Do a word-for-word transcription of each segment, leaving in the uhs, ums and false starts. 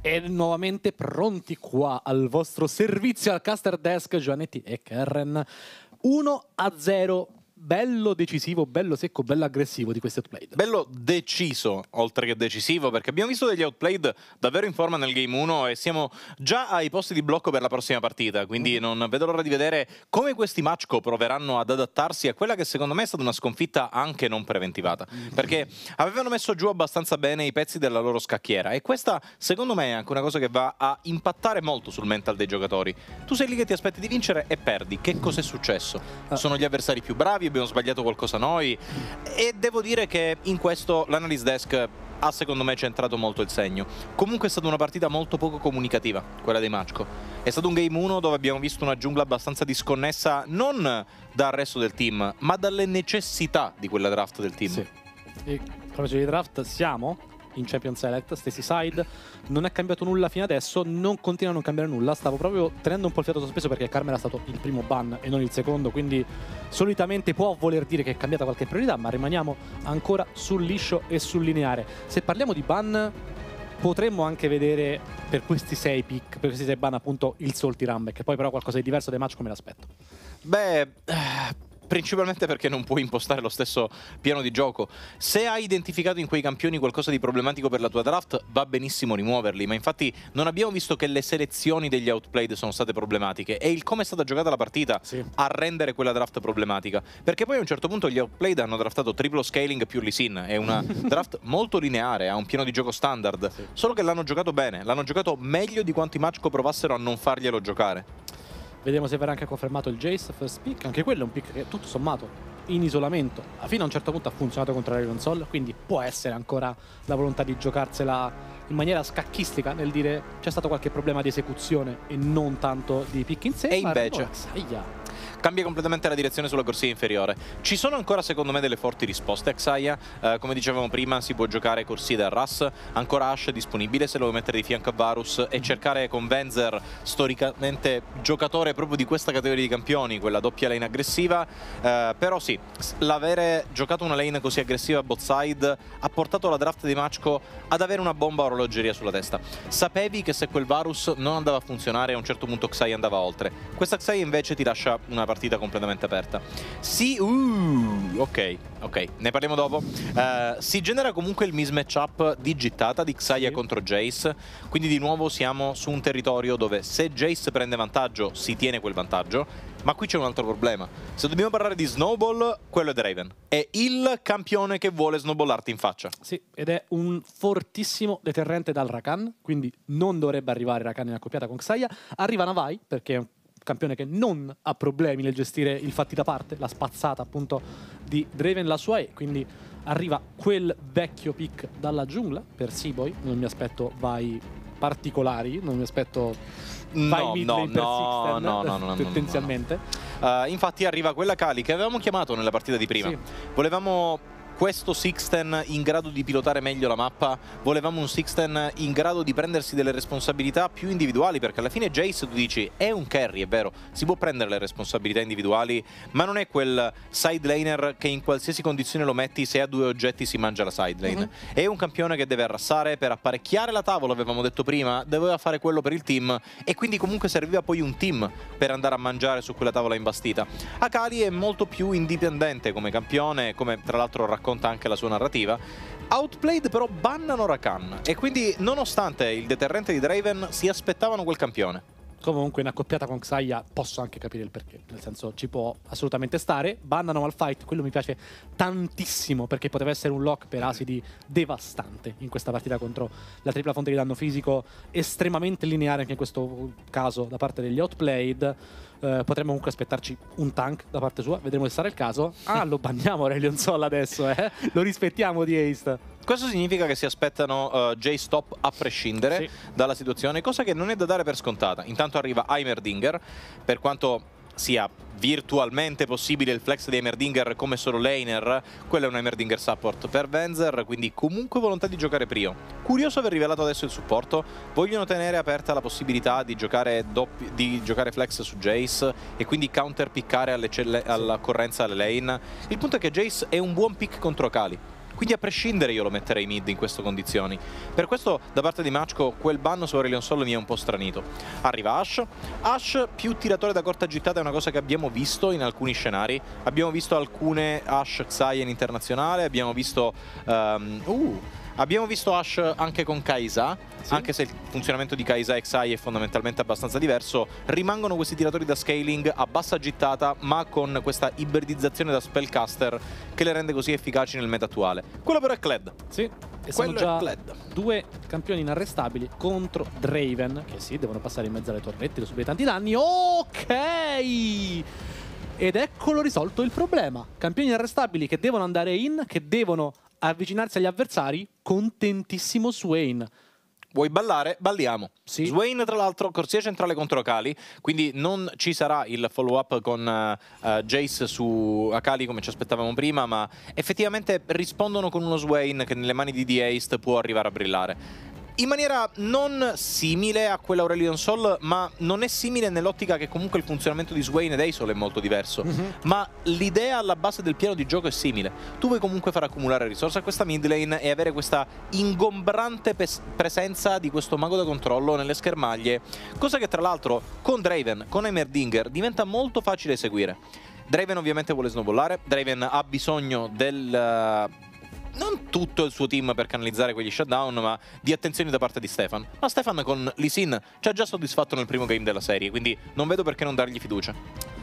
E nuovamente pronti qua al vostro servizio al Caster Desk, Giovannetti e Kerren. uno a zero, bello decisivo, bello secco, bello aggressivo di questi outplayed. Bello deciso, oltre che decisivo, perché abbiamo visto degli outplayed davvero in forma nel game uno e siamo già ai posti di blocco per la prossima partita, quindi mm-hmm. non vedo l'ora di vedere come questi matchco proveranno ad adattarsi a quella che secondo me è stata una sconfitta anche non preventivata, mm-hmm. perché avevano messo giù abbastanza bene i pezzi della loro scacchiera e questa secondo me è anche una cosa che va a impattare molto sul mental dei giocatori. Tu sei lì che ti aspetti di vincere e perdi, che cos'è successo? Uh. Sono gli avversari più bravi, abbiamo sbagliato qualcosa noi, e devo dire che in questo l'Analyst Desk ha secondo me centrato molto il segno. Comunque è stata una partita molto poco comunicativa, quella dei matchco. È stato un game uno dove abbiamo visto una giungla abbastanza disconnessa non dal resto del team, ma dalle necessità di quella draft del team. Sì. E a proposito di draft, siamo in Champion Select, stessi side, non è cambiato nulla fino adesso, non continua a non cambiare nulla. Stavo proprio tenendo un po' il fiato sospeso perché Carmen era stato il primo ban e non il secondo, quindi solitamente può voler dire che è cambiata qualche priorità, ma rimaniamo ancora sul liscio e sul lineare. Se parliamo di ban, potremmo anche vedere per questi sei pick, per questi sei ban appunto il Salty Rumble, che poi però qualcosa di diverso dai match come l'aspetto. Beh... principalmente perché non puoi impostare lo stesso piano di gioco. Se hai identificato in quei campioni qualcosa di problematico per la tua draft, va benissimo rimuoverli, ma infatti non abbiamo visto che le selezioni degli outplayed sono state problematiche, e il come è stata giocata la partita sì. a rendere quella draft problematica, perché poi a un certo punto gli outplayed hanno draftato triplo scaling più Lee Sin, è una draft molto lineare, ha un piano di gioco standard, sì. solo che l'hanno giocato bene, l'hanno giocato meglio di quanto i matchco provassero a non farglielo giocare. Vediamo se verrà anche confermato il Jace first pick. Anche quello è un pick che tutto sommato in isolamento fino a un certo punto ha funzionato contro l'Iron Soul, quindi può essere ancora la volontà di giocarsela in maniera scacchistica, nel dire c'è stato qualche problema di esecuzione e non tanto di pick in sé. E invece Xayah cambia completamente la direzione sulla corsia inferiore. Ci sono ancora secondo me delle forti risposte a Xayah, eh, come dicevamo prima si può giocare corsie da Ras, ancora Ashe disponibile se lo vuoi mettere di fianco a Varus, e cercare con Venzer, storicamente giocatore proprio di questa categoria di campioni, quella doppia lane aggressiva, eh, però sì, l'avere giocato una lane così aggressiva a both side ha portato la draft di matchco ad avere una bomba a orologeria sulla testa. Sapevi che se quel Varus non andava a funzionare a un certo punto Xayah andava oltre, questa Xayah invece ti lascia una partita completamente aperta. Sì, uh, ok, ok, ne parliamo dopo. Uh, si genera comunque il mismatch up di gittata di Xayah sì. contro Jace, quindi di nuovo siamo su un territorio dove se Jace prende vantaggio si tiene quel vantaggio, ma qui c'è un altro problema. Se dobbiamo parlare di Snowball, quello è Draven, è il campione che vuole snowballarti in faccia. Sì, ed è un fortissimo deterrente dal Rakan, quindi non dovrebbe arrivare Rakan in accoppiata con Xayah. Arriva Navai perché è un campione che non ha problemi nel gestire il fatti da parte, la spazzata appunto di Draven, la sua E, quindi arriva quel vecchio pick dalla giungla per Seaboy. Non mi aspetto vai particolari, non mi aspetto vai no, mid no, lane per no, Sixten, no, no, no, potenzialmente. No, no. Uh, infatti arriva quella Kali che avevamo chiamato nella partita di prima. Sì. Volevamo questo Sixten in grado di pilotare meglio la mappa, volevamo un Sixten in grado di prendersi delle responsabilità più individuali, perché alla fine Jace, tu dici, è un carry, è vero, si può prendere le responsabilità individuali, ma non è quel side laner che in qualsiasi condizione lo metti, se ha due oggetti si mangia la side lane. Mm-hmm. È un campione che deve arrassare per apparecchiare la tavola, avevamo detto prima, doveva fare quello per il team, e quindi comunque serviva poi un team per andare a mangiare su quella tavola imbastita. Akali è molto più indipendente come campione, come tra l'altro racconta anche la sua narrativa. Outplayed però bannano Rakan, e quindi nonostante il deterrente di Draven si aspettavano quel campione. Comunque in accoppiata con Xayah posso anche capire il perché, nel senso ci può assolutamente stare. Bannano Malphite, quello mi piace tantissimo perché poteva essere un lock per Asidi devastante in questa partita contro la tripla fonte di danno fisico, estremamente lineare anche in questo caso da parte degli Outplayed. Uh, potremmo comunque aspettarci un tank da parte sua, vedremo se sarà il caso. Ah, lo banniamo Aurelion Sol adesso, eh? Lo rispettiamo di Haste. Questo significa che si aspettano uh, J-Stop a prescindere sì. dalla situazione, cosa che non è da dare per scontata. Intanto arriva Heimerdinger, per quanto sia virtualmente possibile il flex di Heimerdinger come solo laner, quello è un Heimerdinger support per Venzer, quindi comunque volontà di giocare Prio. Curioso aver rivelato adesso il supporto, vogliono tenere aperta la possibilità di giocare, doppi, di giocare flex su Jace e quindi counter piccare alle alla correnza alle lane. Il punto è che Jace è un buon pick contro Akali, quindi a prescindere io lo metterei mid in queste condizioni. Per questo da parte di Machko quel ban su Aurelion Sol mi è un po' stranito. Arriva Ashe, Ashe più tiratore da corta gittata è una cosa che abbiamo visto in alcuni scenari, abbiamo visto alcune Ashe Xayah in internazionale, abbiamo visto... Um, uh, Abbiamo visto Ashe anche con Kai'Sa, sì. Anche se il funzionamento di Kai'Sa e Xayah è fondamentalmente abbastanza diverso, rimangono questi tiratori da scaling a bassa gittata, ma con questa ibridizzazione da spellcaster che le rende così efficaci nel meta attuale. Quello però è Kled. Sì, e sono già due campioni inarrestabili contro Draven, che sì, devono passare in mezzo alle torrette, subire tanti danni. Ok! Ed eccolo risolto il problema. Campioni inarrestabili che devono andare in, che devono avvicinarsi agli avversari. Contentissimo Swain. Vuoi ballare? Balliamo. Sì. Swain tra l'altro corsia centrale contro Akali, quindi non ci sarà il follow up con uh, uh, Jace su Akali come ci aspettavamo prima, ma effettivamente rispondono con uno Swain che nelle mani di The-Haste può arrivare a brillare. In maniera non simile a quella Aurelion Sol, ma non è simile nell'ottica che comunque il funzionamento di Swain ed Eisol è molto diverso. Mm-hmm. Ma l'idea alla base del piano di gioco è simile. Tu vuoi comunque far accumulare risorse a questa mid lane e avere questa ingombrante presenza di questo mago da controllo nelle schermaglie, cosa che tra l'altro con Draven, con Heimerdinger diventa molto facile eseguire. Draven ovviamente vuole snowballare, Draven ha bisogno del... Uh, non tutto il suo team per canalizzare quegli shutdown, ma di attenzioni da parte di Stefan. Ma Stefan con Lee Sin ci ha già soddisfatto nel primo game della serie, quindi non vedo perché non dargli fiducia.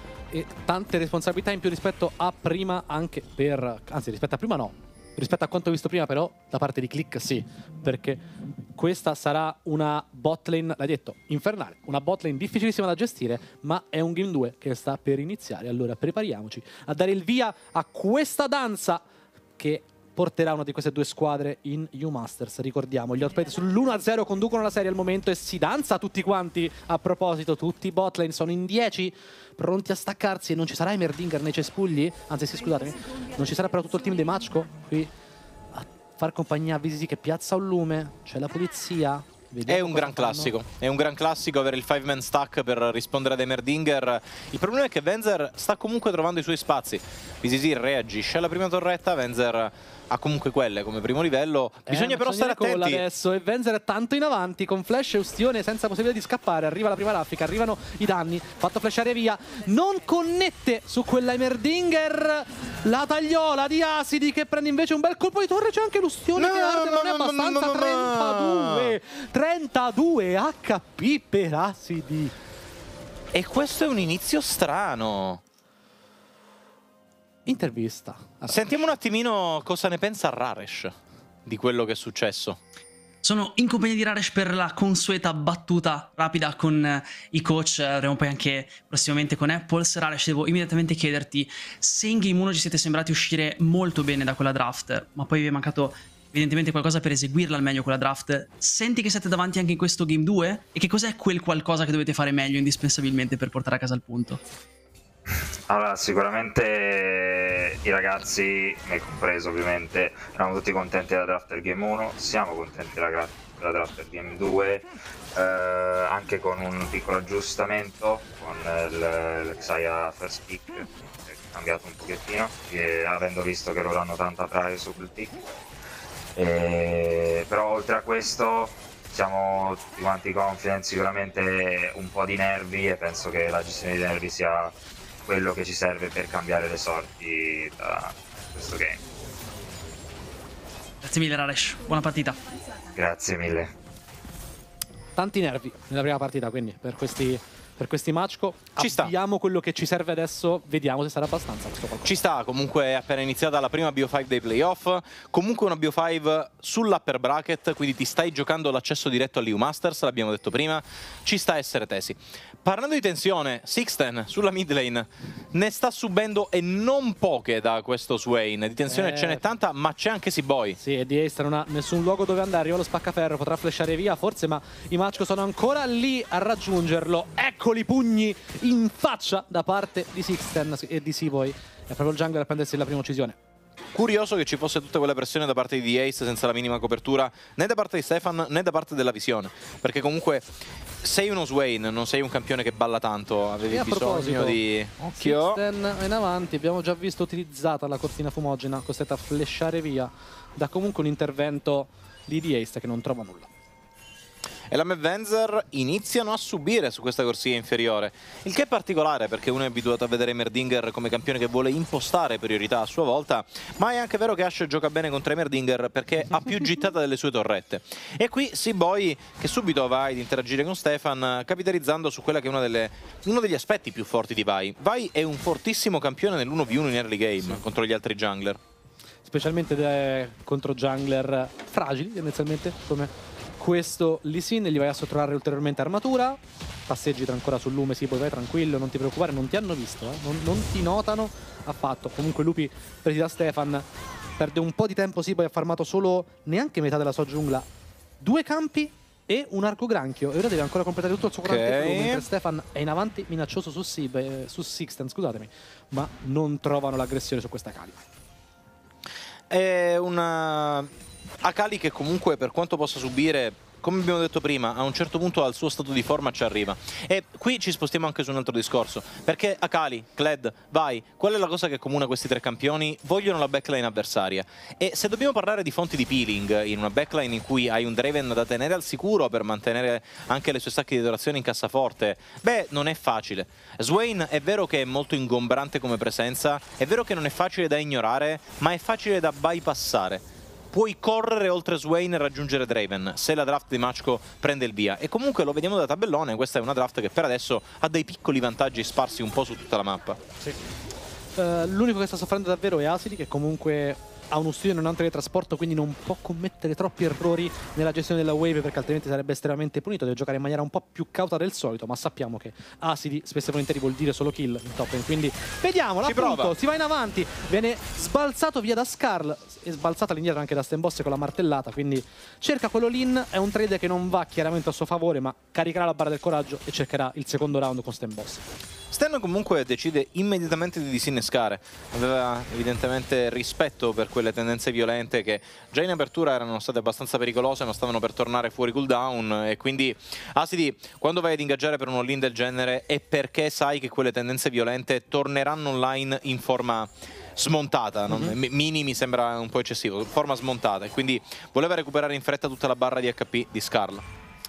E tante responsabilità in più rispetto a prima, anche per... anzi, rispetto a prima no. Rispetto a quanto ho visto prima però, da parte di Click sì. Perché questa sarà una botlane, l'hai detto, infernale. Una botlane difficilissima da gestire, ma è un game due che sta per iniziare. Allora prepariamoci a dare il via a questa danza che... porterà una di queste due squadre in U Masters. Ricordiamo, gli Outplayed sull'uno a zero conducono la serie al momento e si danza tutti quanti. A proposito, tutti i botlane sono in dieci, pronti a staccarsi, e non ci sarà Heimerdinger nei cespugli, anzi sì, scusatemi, non ci sarà però tutto il team dei Machko qui a far compagnia a Visisi che piazza un lume, c'è la polizia. Vediamo è un gran fanno. classico, è un gran classico avere il five man stack per rispondere ad Heimerdinger. Il problema è che Venzer sta comunque trovando i suoi spazi. Visisi reagisce alla prima torretta, Venzer ha comunque quelle come primo livello. Bisogna eh, però stare attenti adesso, e Venzer è tanto in avanti con flash e ustione senza possibilità di scappare. Arriva la prima raffica, arrivano i danni, fatto flashare via, non connette su quella Heimerdinger. La tagliola di Asidi che prende invece un bel colpo di torre. C'è anche l'ustione no, che arde, non è abbastanza. Trentadue trentadue H P per Asidi. E questo è un inizio strano. Intervista. Sentiamo un attimino cosa ne pensa Raresh di quello che è successo. Sono in compagnia di Raresh per la consueta battuta rapida con eh, i coach. Avremo poi anche prossimamente con Apples. Raresh, devo immediatamente chiederti se in Game uno ci siete sembrati uscire molto bene da quella draft, ma poi vi è mancato evidentemente qualcosa per eseguirla al meglio quella draft. Senti che siete davanti anche in questo Game due? E che cos'è quel qualcosa che dovete fare meglio indispensabilmente per portare a casa il punto? Allora, sicuramente i ragazzi, me compreso ovviamente, eravamo tutti contenti della draft del Game uno, siamo contenti della, della draft del Game due, eh, anche con un piccolo aggiustamento con il, il Xayah First Pick, che è cambiato un pochettino, che, avendo visto che loro hanno tanta try su quel pick. E, però oltre a questo siamo tutti quanti confident, sicuramente un po' di nervi, e penso che la gestione dei nervi sia quello che ci serve per cambiare le sorti da questo game. Grazie mille Raresh, buona partita. Grazie mille. Tanti nervi nella prima partita, quindi per questi, per questi Machko ci abbiamo sta. Quello che ci serve adesso, vediamo se sarà abbastanza questo qualcosa. Ci sta, comunque è appena iniziata la prima B O cinque dei playoff, comunque una B O cinque sull'upper bracket, quindi ti stai giocando l'accesso diretto all'E U Masters, l'abbiamo detto prima, ci sta a essere tesi. Parlando di tensione, Sixten sulla mid lane ne sta subendo e non poche da questo Swain, di tensione eh. ce n'è tanta, ma c'è anche Seaboy. Sì, e The-Haste non ha nessun luogo dove andare, arriva lo spaccaferro, potrà flashare via forse, ma i Machko sono ancora lì a raggiungerlo. Eccoli pugni in faccia da parte di Sixten e di Seaboy. È proprio il jungler a prendersi la prima uccisione. curioso che ci fosse tutta quella pressione da parte di Ace senza la minima copertura né da parte di Stefan né da parte della visione, perché comunque sei uno Swain, non sei un campione che balla tanto, avevi E a bisogno di occhio. Sixten in avanti, abbiamo già visto utilizzata la cortina fumogena, costretta a flashare via da comunque un intervento lì di Ace che non trova nulla. E la Mvenzer iniziano a subire su questa corsia inferiore, il che è particolare perché uno è abituato a vedere Merdinger come campione che vuole impostare priorità a sua volta, ma è anche vero che Ash gioca bene contro Merdinger perché ha più gittata delle sue torrette. E qui Seaboy che subito va ad interagire con Stefan, capitalizzando su quella che è una delle, uno degli aspetti più forti di Vi. Vi è un fortissimo campione nell'uno vu uno in early game sì. contro gli altri jungler. Specialmente contro jungler fragili, tendenzialmente, come questo Lee Sin. Gli vai a sottrarre ulteriormente armatura, passeggi ancora sul lume, sì, poi vai tranquillo, non ti preoccupare, non ti hanno visto, eh? non, non ti notano affatto. Comunque lupi presi da Stefan, perde un po' di tempo, sì, poi ha farmato solo neanche metà della sua giungla, due campi e un arco granchio, e ora deve ancora completare tutto il suo quaranta okay. blu, mentre Stefan è in avanti minaccioso su, Sib, eh, su Sixten, scusatemi, ma non trovano l'aggressione su questa Kali. È una Akali che comunque, per quanto possa subire, come abbiamo detto prima, a un certo punto al suo stato di forma ci arriva. E qui ci spostiamo anche su un altro discorso, perché Akali, Kled, Vi, qual è la cosa che accomuna questi tre campioni? Vogliono la backline avversaria. E se dobbiamo parlare di fonti di peeling in una backline in cui hai un Draven da tenere al sicuro per mantenere anche le sue stacche di adorazione in cassaforte, beh, non è facile. Swain è vero che è molto ingombrante come presenza, è vero che non è facile da ignorare, ma è facile da bypassare. Puoi correre oltre Swain e raggiungere Draven se la draft di Machko prende il via. E comunque lo vediamo da tabellone, questa è una draft che per adesso ha dei piccoli vantaggi sparsi un po' su tutta la mappa. Sì. Uh, l'unico che sta soffrendo davvero è Asidi, che comunque ha uno studio in un teletrasporto, quindi non può commettere troppi errori nella gestione della wave, perché altrimenti sarebbe estremamente punito. Deve giocare in maniera un po' più cauta del solito, ma sappiamo che Asidi spesso e volentieri vuol dire solo kill in top lane, quindi vediamo, l'appunto, si va in avanti, viene sbalzato via da Skarl e sbalzata all'indietro anche da Stenboss con la martellata, quindi cerca quello l'in. È un trade che non va chiaramente a suo favore, ma caricherà la barra del coraggio e cercherà il secondo round con Stenboss. Stan comunque decide immediatamente di disinnescare, aveva evidentemente rispetto per quelle tendenze violente che già in apertura erano state abbastanza pericolose, ma stavano per tornare fuori cooldown, e quindi Asidi, quando vai ad ingaggiare per un all-in del genere è perché sai che quelle tendenze violente torneranno online in forma smontata, no? mm-hmm. Mini mi sembra un po' eccessivo, forma smontata, e quindi voleva recuperare in fretta tutta la barra di H P di Skarl.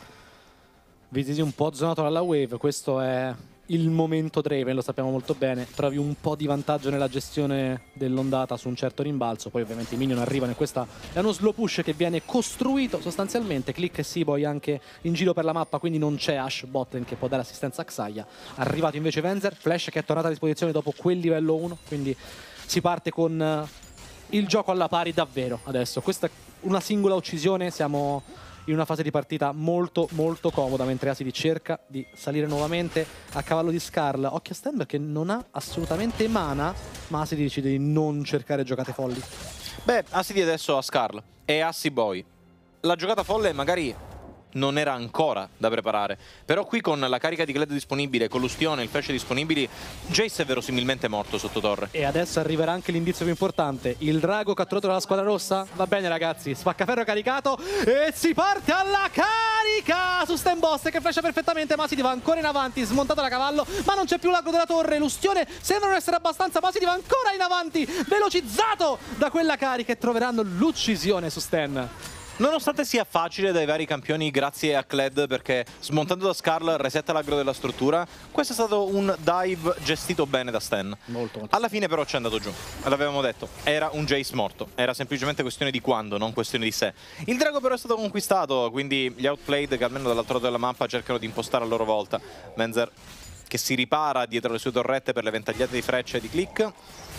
Visiti un po' zonato dalla wave, questo è il momento Draven, lo sappiamo molto bene, trovi un po' di vantaggio nella gestione dell'ondata su un certo rimbalzo, poi ovviamente i minion arrivano e questa è uno slow push che viene costruito sostanzialmente. Click e Seaboy anche in giro per la mappa, quindi non c'è Ash botlane che può dare assistenza a Xayah. Arrivato invece Venzer, Flash che è tornato a disposizione dopo quel livello uno, quindi si parte con il gioco alla pari davvero adesso. Questa è una singola uccisione, siamo in una fase di partita molto molto comoda, mentre Asidi cerca di salire nuovamente a cavallo di Skarl. Occhio a Sten che non ha assolutamente mana, ma Asidi decide di non cercare giocate folli. Beh, Asidi adesso ha Skarl e ha Seaboy. La giocata folle magari non era ancora da preparare, però qui con la carica di Kled disponibile, con l'ustione, il flash disponibili, Jace è verosimilmente morto sotto torre. E adesso arriverà anche l'indizio più importante, il drago catturato dalla squadra rossa. Va bene ragazzi, spaccaferro caricato e si parte alla carica su Stenboss che flasha perfettamente, ma si va ancora in avanti, smontato da cavallo, ma non c'è più l'ago della torre, l'ustione sembra non essere abbastanza, ma si va ancora in avanti, velocizzato da quella carica, e troveranno l'uccisione su Sten. Nonostante sia facile dai vari campioni grazie a Kled, perché smontando da Skarl resetta l'aggro della struttura, questo è stato un dive gestito bene da Stan. Molto, molto. Alla fine però ci è andato giù, l'avevamo detto, era un Jace morto, era semplicemente questione di quando, non questione di se. Il drago però è stato conquistato, quindi gli outplayed che almeno dall'altro lato della mappa cercano di impostare a loro volta. Venzer che si ripara dietro le sue torrette per le ventagliate di frecce di Click.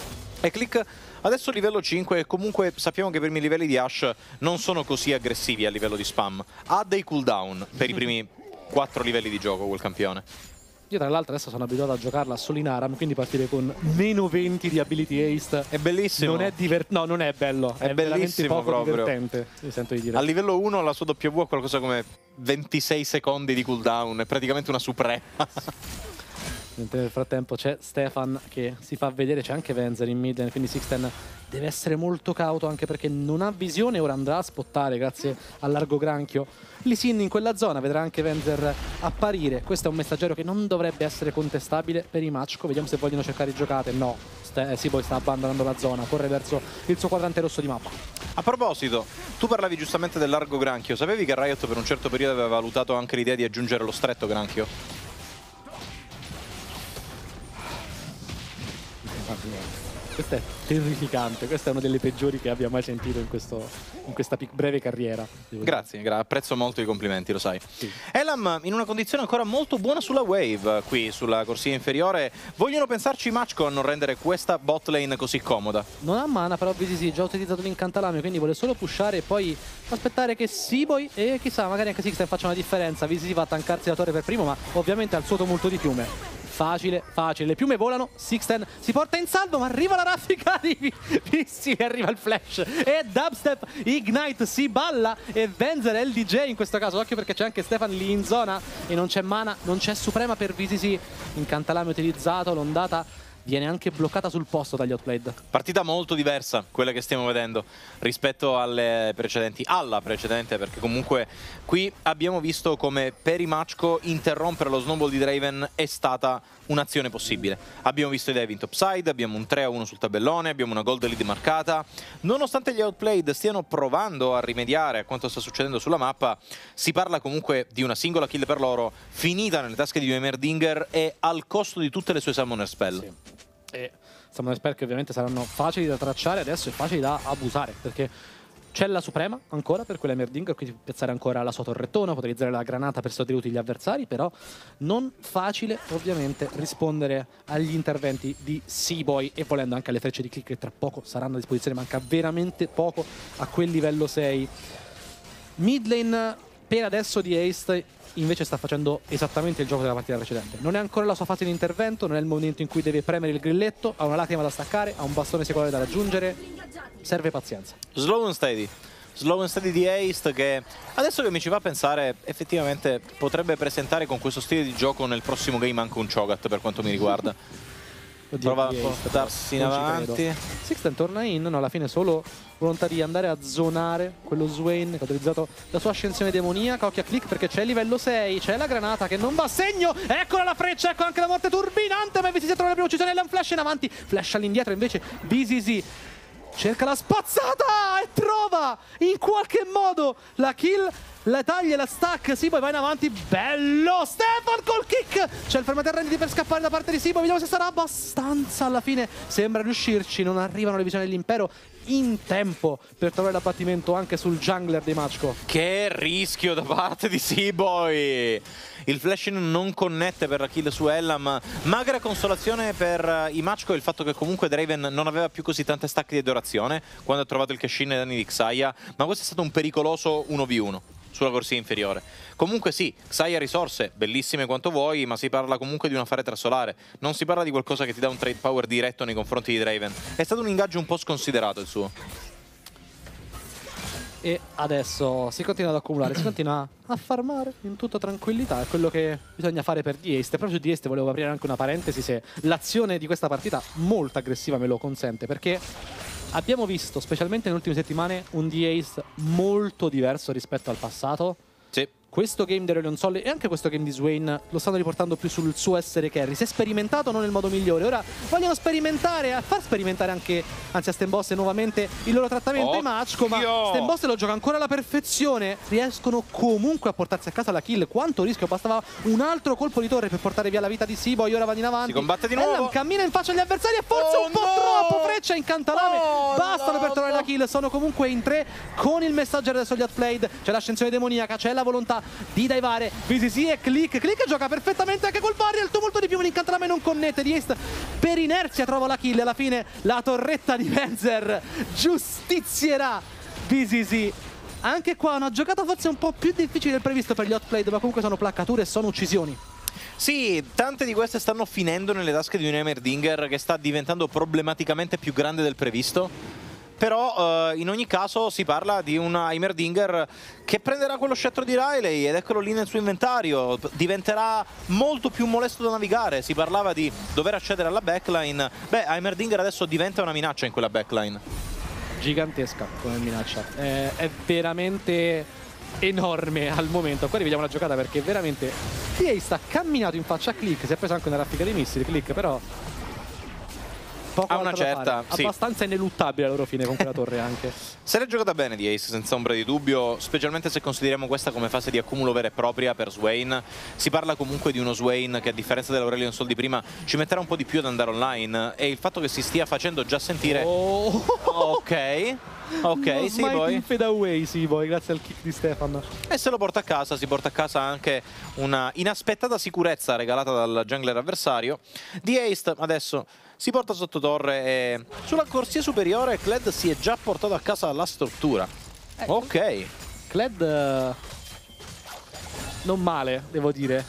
E Click adesso livello cinque, e comunque sappiamo che i primi livelli di Ashe non sono così aggressivi a livello di spam. Ha dei cooldown per i primi quattro livelli di gioco quel campione. Io tra l'altro adesso sono abituato a giocarla solo in Aram, quindi partire con meno venti di ability haste è bellissimo. Non è divertente, no, non è bello, è, è bellissimo poco proprio. divertente, mi sento di dire. A livello uno la sua W ha qualcosa come ventisei secondi di cooldown, è praticamente una suprema. Mentre nel frattempo c'è Stefan che si fa vedere, c'è anche Venzer in mid, quindi Sixten deve essere molto cauto, anche perché non ha visione. Ora andrà a spottare grazie al largo granchio Lee Sin in quella zona, vedrà anche Venzer apparire. Questo è un messaggero che non dovrebbe essere contestabile per i Machko. Vediamo se vogliono cercare di giocate. No, Seaboy sta abbandonando la zona, corre verso il suo quadrante rosso di mappa. A proposito, tu parlavi giustamente del largo granchio. Sapevi che Riot per un certo periodo aveva valutato anche l'idea di aggiungere lo stretto granchio? Questo è terrificante, questa è una delle peggiori che abbia mai sentito in, questo, in questa breve carriera. Grazie, gra apprezzo molto i complimenti, lo sai. Sì. Elam in una condizione ancora molto buona sulla wave, qui sulla corsia inferiore. Vogliono pensarci i Machko a non rendere questa bot lane così comoda. Non ha mana, però B C C già utilizzato l'incantalamio, quindi vuole solo pushare e poi aspettare che Seaboy e chissà, magari anche Sixten facciano la differenza. B C C va a tankarsi la torre per primo, ma ovviamente ha il suo tumulto di piume. Facile, facile, le piume volano, Sixten si porta in salvo, ma arriva la raffica di Vissi e arriva il flash. E Dubstep, Ignite si balla e Venzer è il D J in questo caso. Occhio perché c'è anche Stefan lì in zona e non c'è mana, non c'è Suprema per V C C. Incantalame utilizzato, l'ondata viene anche bloccata sul posto dagli Outplayed. Partita molto diversa, quella che stiamo vedendo, rispetto alle precedenti, alla precedente, perché comunque qui abbiamo visto come per i Machko interrompere lo snowball di Draven è stata un'azione possibile. Abbiamo visto i dive in topside, abbiamo un tre a uno sul tabellone, abbiamo una gold lead marcata. Nonostante gli Outplayed stiano provando a rimediare a quanto sta succedendo sulla mappa, si parla comunque di una singola kill per loro, finita nelle tasche di Heimerdinger e al costo di tutte le sue summoner spell. Sì. E Summoner Spell che ovviamente saranno facili da tracciare, adesso è facile da abusare, perché c'è la Suprema ancora per quella Heimerdinger, quindi piazzare ancora la sua torrettona, utilizzare la granata per sostituire tutti gli avversari, però non facile ovviamente rispondere agli interventi di Seaboy e volendo anche alle frecce di click che tra poco saranno a disposizione. Manca veramente poco a quel livello sei. Mid lane per adesso di Ace invece sta facendo esattamente il gioco della partita precedente. Non è ancora la sua fase di intervento, non è il momento in cui deve premere il grilletto, ha una lacrima da staccare, ha un bastone secolare da raggiungere, serve pazienza. Slow and steady. Slow and steady di Ace che adesso che mi ci fa pensare effettivamente potrebbe presentare con questo stile di gioco nel prossimo game anche un Cho'Gath per quanto mi riguarda. Oddio, prova a portarsi in avanti. Sixten torna in, no, alla fine solo volontà di andare a zonare quello Swain che ha utilizzato la sua ascensione demoniaca. Occhio a click perché c'è il livello sei, c'è la granata che non va a segno, eccola la freccia, ecco anche la morte turbinante, ma B C C trova la prima uccisione e la flash in avanti, flash all'indietro invece B C C cerca la spazzata e trova in qualche modo la kill, la taglia e la stack. Seaboy va in avanti, bello Stefan col kick, c'è il fermaterreni per scappare da parte di Seaboy, vediamo se sarà abbastanza. Alla fine sembra riuscirci, non arrivano le visioni dell'impero in tempo per trovare l'abbattimento anche sul jungler dei Machko. Che rischio da parte di Seaboy! Il flash in non connette per la kill su Elam. Magra consolazione per i Machko il fatto che comunque Draven non aveva più così tante stack di adorazione quando ha trovato il cash in ai danni di Xayah, ma questo è stato un pericoloso uno vu uno sulla corsia inferiore. Comunque sì, Xayah ha risorse bellissime quanto vuoi, ma si parla comunque di una faretra solare, non si parla di qualcosa che ti dà un trade power diretto nei confronti di Draven. È stato un ingaggio un po' sconsiderato il suo. E adesso si continua ad accumulare, si continua a farmare in tutta tranquillità, è quello che bisogna fare per D Ace. Proprio su D Ace volevo aprire anche una parentesi, se l'azione di questa partita molto aggressiva me lo consente, perché abbiamo visto, specialmente nelle ultime settimane, un D Ace molto diverso rispetto al passato. Sì. Questo game di Aurelion Sol e anche questo game di Swain lo stanno riportando più sul suo essere carry. Si è sperimentato non nel modo migliore, ora vogliono sperimentare, a far sperimentare anche, anzi a Stenboss nuovamente il loro trattamento ai Machko, ma Stenboss lo gioca ancora alla perfezione, riescono comunque a portarsi a casa la kill. Quanto rischio, bastava un altro colpo di torre per portare via la vita di Seaboy, ora vanno in avanti. Si combatte di nuovo. Elam cammina in faccia agli avversari e forse oh, un po' no! troppo, freccia, incantalame, oh, bastano no, per trovare no. la kill. Sono comunque in tre con il messaggero adesso gli Outplayed, c'è l'ascensione demoniaca, c'è la volontà di divare. B C C e Click, Click gioca perfettamente anche col barrier, il tumulto di più, l'incantalame non connette, di Ace per inerzia trova la kill, alla fine la torretta di Venzer giustizierà B C C. Anche qua una giocata forse un po' più difficile del previsto per gli Outplayed, ma comunque sono placcature e sono uccisioni. Sì, tante di queste stanno finendo nelle tasche di un Heimerdinger che sta diventando problematicamente più grande del previsto. però uh, in ogni caso si parla di un Heimerdinger che prenderà quello scettro di Riley ed eccolo lì nel suo inventario, diventerà molto più molesto da navigare. Si parlava di dover accedere alla backline, beh, Heimerdinger adesso diventa una minaccia in quella backline. Gigantesca come minaccia, è, è veramente enorme al momento. Qua rivediamo la giocata perché veramente T A sta camminato in faccia a Click, si è preso anche una raffica di missili Click, però poco ha una certa, sì. Abbastanza ineluttabile la loro fine con quella torre anche. Se l'è giocata bene di Ace, senza ombra di dubbio, specialmente se consideriamo questa come fase di accumulo vera e propria per Swain. Si parla comunque di uno Swain che, a differenza dell'Aurelion Sol di prima, ci metterà un po' di più ad andare online, e il fatto che si stia facendo già sentire... Oh. Ok, ok, no, sì, poi in fade away, sì, poi grazie al kick di Stefan. E se lo porta a casa, si porta a casa anche una inaspettata sicurezza regalata dal jungler avversario. Di Ace adesso si porta sotto torre e sulla corsia superiore Kled si è già portato a casa la struttura. Ecco. Ok. Kled uh, non male, devo dire.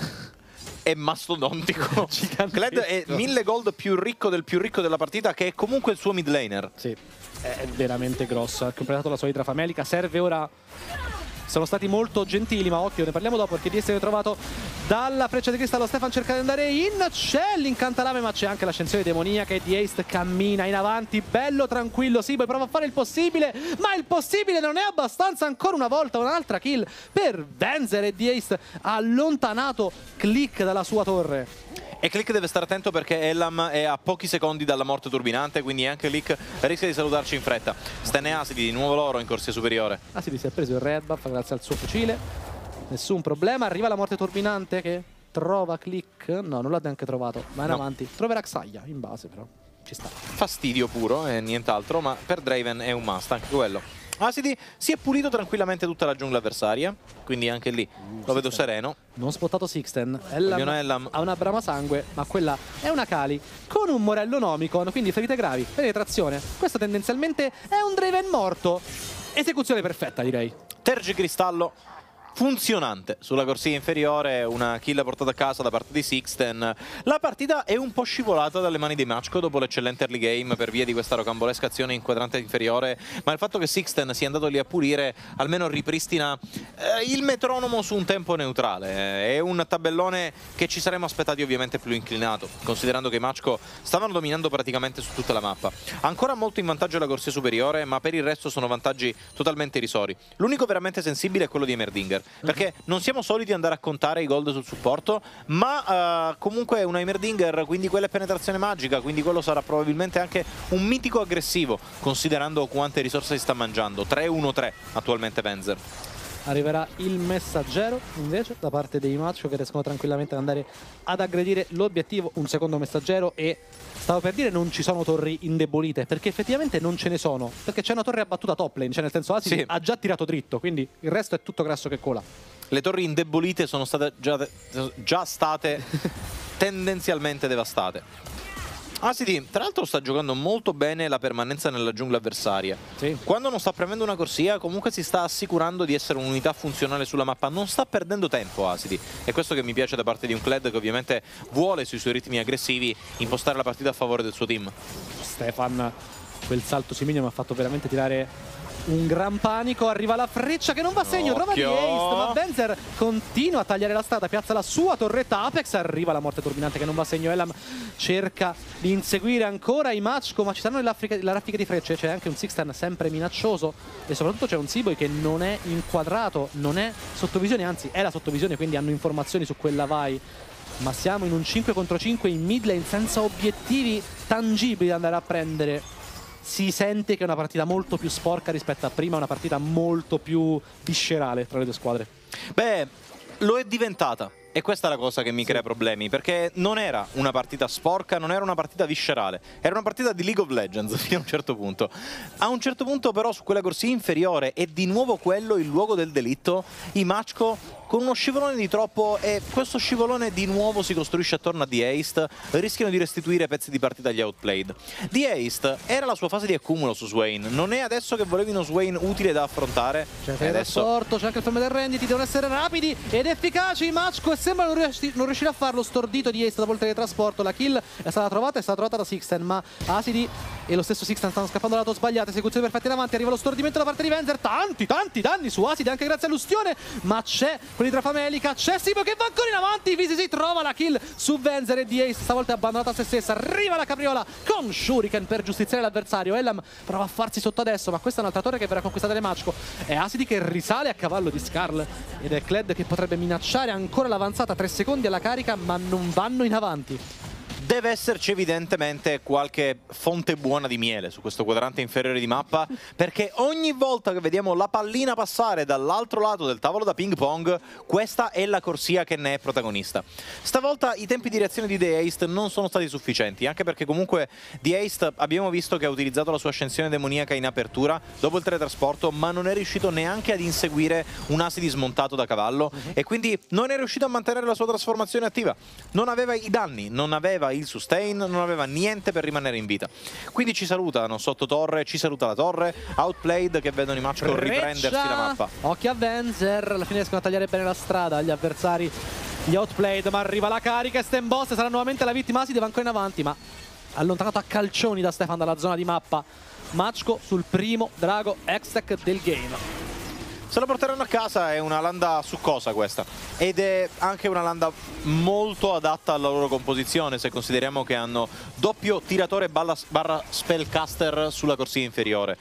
È mastodontico. Kled è Gigantesco. mille gold più ricco del più ricco della partita, che è comunque il suo mid laner. Sì, è veramente grosso. Ha completato la sua idra famelica. Serve ora... Sono stati molto gentili, ma occhio, ne parliamo dopo, perché di essere trovato dalla freccia di cristallo. Stefan cerca di andare in, c'è l'incantalame, ma c'è anche l'ascensione demoniaca e di Ace cammina in avanti, bello tranquillo. Sì, poi prova a fare il possibile, ma il possibile non è abbastanza. Ancora una volta un'altra kill per Venzer e di Ace ha allontanato Click dalla sua torre. E Click deve stare attento perché Elam è a pochi secondi dalla morte turbinante, quindi anche Click rischia di salutarci in fretta. Stan e Asidi di nuovo loro in corsia superiore. Asidi si è preso il red buff grazie al suo fucile, nessun problema. Arriva la morte turbinante che trova Click, no, non l'ha neanche trovato, ma in no. avanti. Troverà Xayah in base, però ci sta. Fastidio puro e nient'altro, ma per Draven è un must anche quello. Asidi si è pulito tranquillamente tutta la giungla avversaria, quindi anche lì uh, lo vedo sereno. Non spottato Sixten. Ellam, Ellam ha una brama sangue, ma quella è una Kali con un morello Nomicon, quindi ferite gravi, penetrazione. Questo tendenzialmente è un Draven morto. Esecuzione perfetta, direi. Tergicristallo funzionante sulla corsia inferiore, una kill portata a casa da parte di Sixten. La partita è un po' scivolata dalle mani di Machko dopo l'eccellente early game per via di questa rocambolesca azione in quadrante inferiore, ma il fatto che Sixten sia andato lì a pulire almeno ripristina eh, il metronomo su un tempo neutrale. È un tabellone che ci saremmo aspettati ovviamente più inclinato, considerando che i Machko stavano dominando praticamente su tutta la mappa. Ancora molto in vantaggio la corsia superiore, ma per il resto sono vantaggi totalmente irrisori. L'unico veramente sensibile è quello di Heimerdinger, perché non siamo soliti andare a contare i gold sul supporto, ma uh, comunque è un Heimerdinger, quindi quella è penetrazione magica, quindi quello sarà probabilmente anche un mitico aggressivo, considerando quante risorse si sta mangiando. tre uno tre attualmente Venzer. Arriverà il messaggero invece da parte dei Machko, che riescono tranquillamente ad andare ad aggredire l'obiettivo. Un secondo messaggero e stavo per dire non ci sono torri indebolite, perché effettivamente non ce ne sono, perché c'è una torre abbattuta top lane, cioè nel senso Asidi sì. ha già tirato dritto, quindi il resto è tutto grasso che cola. Le torri indebolite sono state già, già state tendenzialmente devastate. Asidi, tra l'altro, sta giocando molto bene la permanenza nella giungla avversaria. Sì. Quando non sta premendo una corsia, comunque si sta assicurando di essere un'unità funzionale sulla mappa. Non sta perdendo tempo Asidi. È questo che mi piace da parte di un Kled che ovviamente vuole, sui suoi ritmi aggressivi, impostare la partita a favore del suo team. Stefan, quel salto simile mi ha fatto veramente tirare un gran panico. Arriva la freccia che non va a segno, trova di Ace, ma Venzer continua a tagliare la strada, piazza la sua torretta Apex. Arriva la morte turbinante che non va a segno. Elam cerca di inseguire ancora i Machko, ma ci saranno la raffica di frecce. C'è anche un Sixten sempre minaccioso e soprattutto c'è un Seaboy che non è inquadrato, non è sottovisione, anzi è la sottovisione, quindi hanno informazioni su quella vai. Ma siamo in un cinque contro cinque in mid lane senza obiettivi tangibili da andare a prendere. Si sente che è una partita molto più sporca rispetto a prima, una partita molto più viscerale tra le due squadre. Beh, lo è diventata. E questa è la cosa che mi crea problemi, perché non era una partita sporca, non era una partita viscerale, era una partita di League of Legends fino a un certo punto. A un certo punto però su quella corsia inferiore, e di nuovo quello il luogo del delitto, i Machko con uno scivolone di troppo, e questo scivolone di nuovo si costruisce attorno a The Haste, rischiano di restituire pezzi di partita agli Outplayed. The Haste era la sua fase di accumulo su Swain, non è adesso che volevi uno Swain utile da affrontare. C'è e adesso c'è anche il fermo del renditi, devono essere rapidi ed efficaci. Matchko e sembra non, riusci non riuscire a farlo, stordito di Haste dopo il teletrasporto. La kill è stata trovata, è stata trovata da Sixten, ma Asidi e lo stesso Sixten stanno scappando dal lato sbagliato. Esecuzione perfetta in avanti, arriva lo stordimento da parte di Venzer, tanti tanti danni su Asidi anche grazie all'ustione, ma c'è quell'idra famelica, c'è Simo che va ancora in avanti. V C C trova la kill su Venzer e di Ace, stavolta è abbandonata a se stessa. Arriva la capriola con Shuriken per giustiziare l'avversario. Elam prova a farsi sotto adesso, ma questa è un'altra torre che verrà conquistata da Matchko. È Asidi che risale a cavallo di Skarl ed è Kled che potrebbe minacciare ancora l'avanzata. Tre secondi alla carica, ma non vanno in avanti. Deve esserci evidentemente qualche fonte buona di miele su questo quadrante inferiore di mappa, perché ogni volta che vediamo la pallina passare dall'altro lato del tavolo da ping pong, questa è la corsia che ne è protagonista. Stavolta i tempi di reazione di The Haste non sono stati sufficienti, anche perché comunque The Haste abbiamo visto che ha utilizzato la sua ascensione demoniaca in apertura dopo il teletrasporto, ma non è riuscito neanche ad inseguire un Asidi smontato da cavallo, uh-huh. e quindi non è riuscito a mantenere la sua trasformazione attiva. Non aveva i danni, non aveva il sustain, non aveva niente per rimanere in vita. Quindi ci salutano sotto torre, ci saluta la torre, Outplayed che vedono i Matchko riprendersi la mappa. Occhio a Venzer, alla fine riescono a tagliare bene la strada agli avversari, gli Outplayed, ma arriva la carica e Stenboss sarà nuovamente la vittima. Si deve ancora in avanti, ma allontanato a calcioni da Stefan dalla zona di mappa. Matchko sul primo drago Hextech del game. Se la porteranno a casa. È una landa succosa questa, ed è anche una landa molto adatta alla loro composizione, se consideriamo che hanno doppio tiratore barra spellcaster sulla corsia inferiore.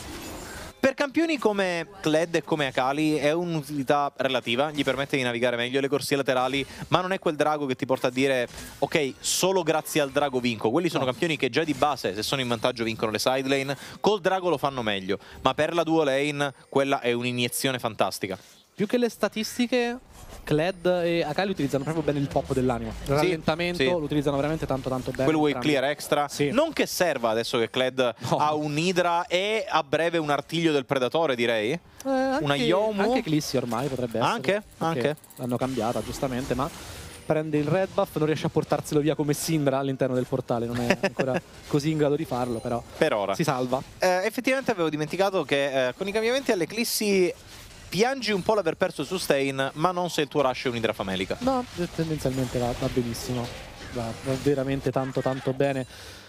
Per campioni come Kled e come Akali è un'utilità relativa, gli permette di navigare meglio le corsie laterali, ma non è quel drago che ti porta a dire ok, solo grazie al drago vinco. Quelli sono no. campioni che già di base, se sono in vantaggio, vincono le side lane, col drago lo fanno meglio, ma per la duo lane quella è un'iniezione fantastica. Più che le statistiche, Kled e Akali utilizzano proprio bene il pop dell'anima. Il sì, rallentamento sì. lo utilizzano veramente tanto tanto bene. Quel wave clear extra. Sì. Non che serva adesso che Kled no. ha un Hydra e a breve un artiglio del Predatore, direi. Eh, anche, Una Yomu. Anche Clissi ormai potrebbe essere. Anche? Anche. L'hanno cambiata giustamente, ma prende il red buff, non riesce a portarselo via come Syndra all'interno del portale. Non è ancora così in grado di farlo, però per ora si salva. Eh, effettivamente avevo dimenticato che eh, con i cambiamenti alle Clissi piangi un po' l'aver perso il sustain, ma non se il tuo rush è un'idra famelica. No, tendenzialmente va, va benissimo. Va, va veramente tanto tanto bene.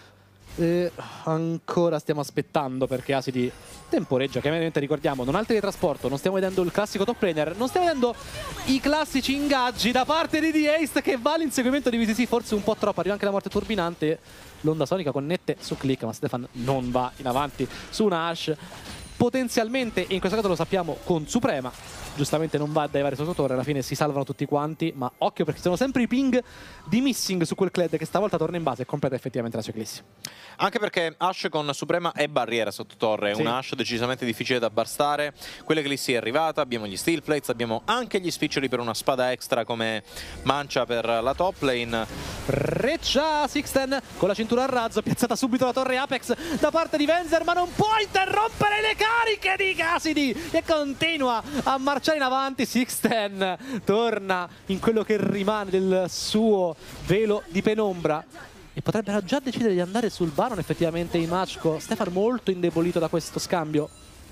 Eh, ancora stiamo aspettando perché Asidi temporeggia, che ovviamente ricordiamo non ha il teletrasporto, non stiamo vedendo il classico top laner, non stiamo vedendo i classici ingaggi da parte di The Haste, che va all'inseguimento di V C C forse un po' troppo. Arriva anche la morte turbinante, l'onda sonica connette su Click, ma Stefan non va in avanti su una Ashe. Potenzialmente, e in questo caso lo sappiamo, con Suprema giustamente non va a divare sotto torre, alla fine si salvano tutti quanti, ma occhio perché sono sempre i ping di missing su quel Kled che stavolta torna in base e completa effettivamente la sua Eclissi. Anche perché Ashe con Suprema è barriera sotto torre, è sì. una Ashe decisamente difficile da barstare. Quella Eclissi è arrivata, abbiamo gli steel plates, abbiamo anche gli sficcioli per una spada extra come mancia per la top lane. Freccia Sixten con la cintura a razzo, piazzata subito la torre Apex da parte di Venzer, ma non può interrompere le cariche di Cassidy che continua a marciare in avanti. Sixten torna in quello che rimane del suo velo di penombra e potrebbero già decidere di andare sul Baron effettivamente i Matchko. Stefan molto indebolito da questo scambio.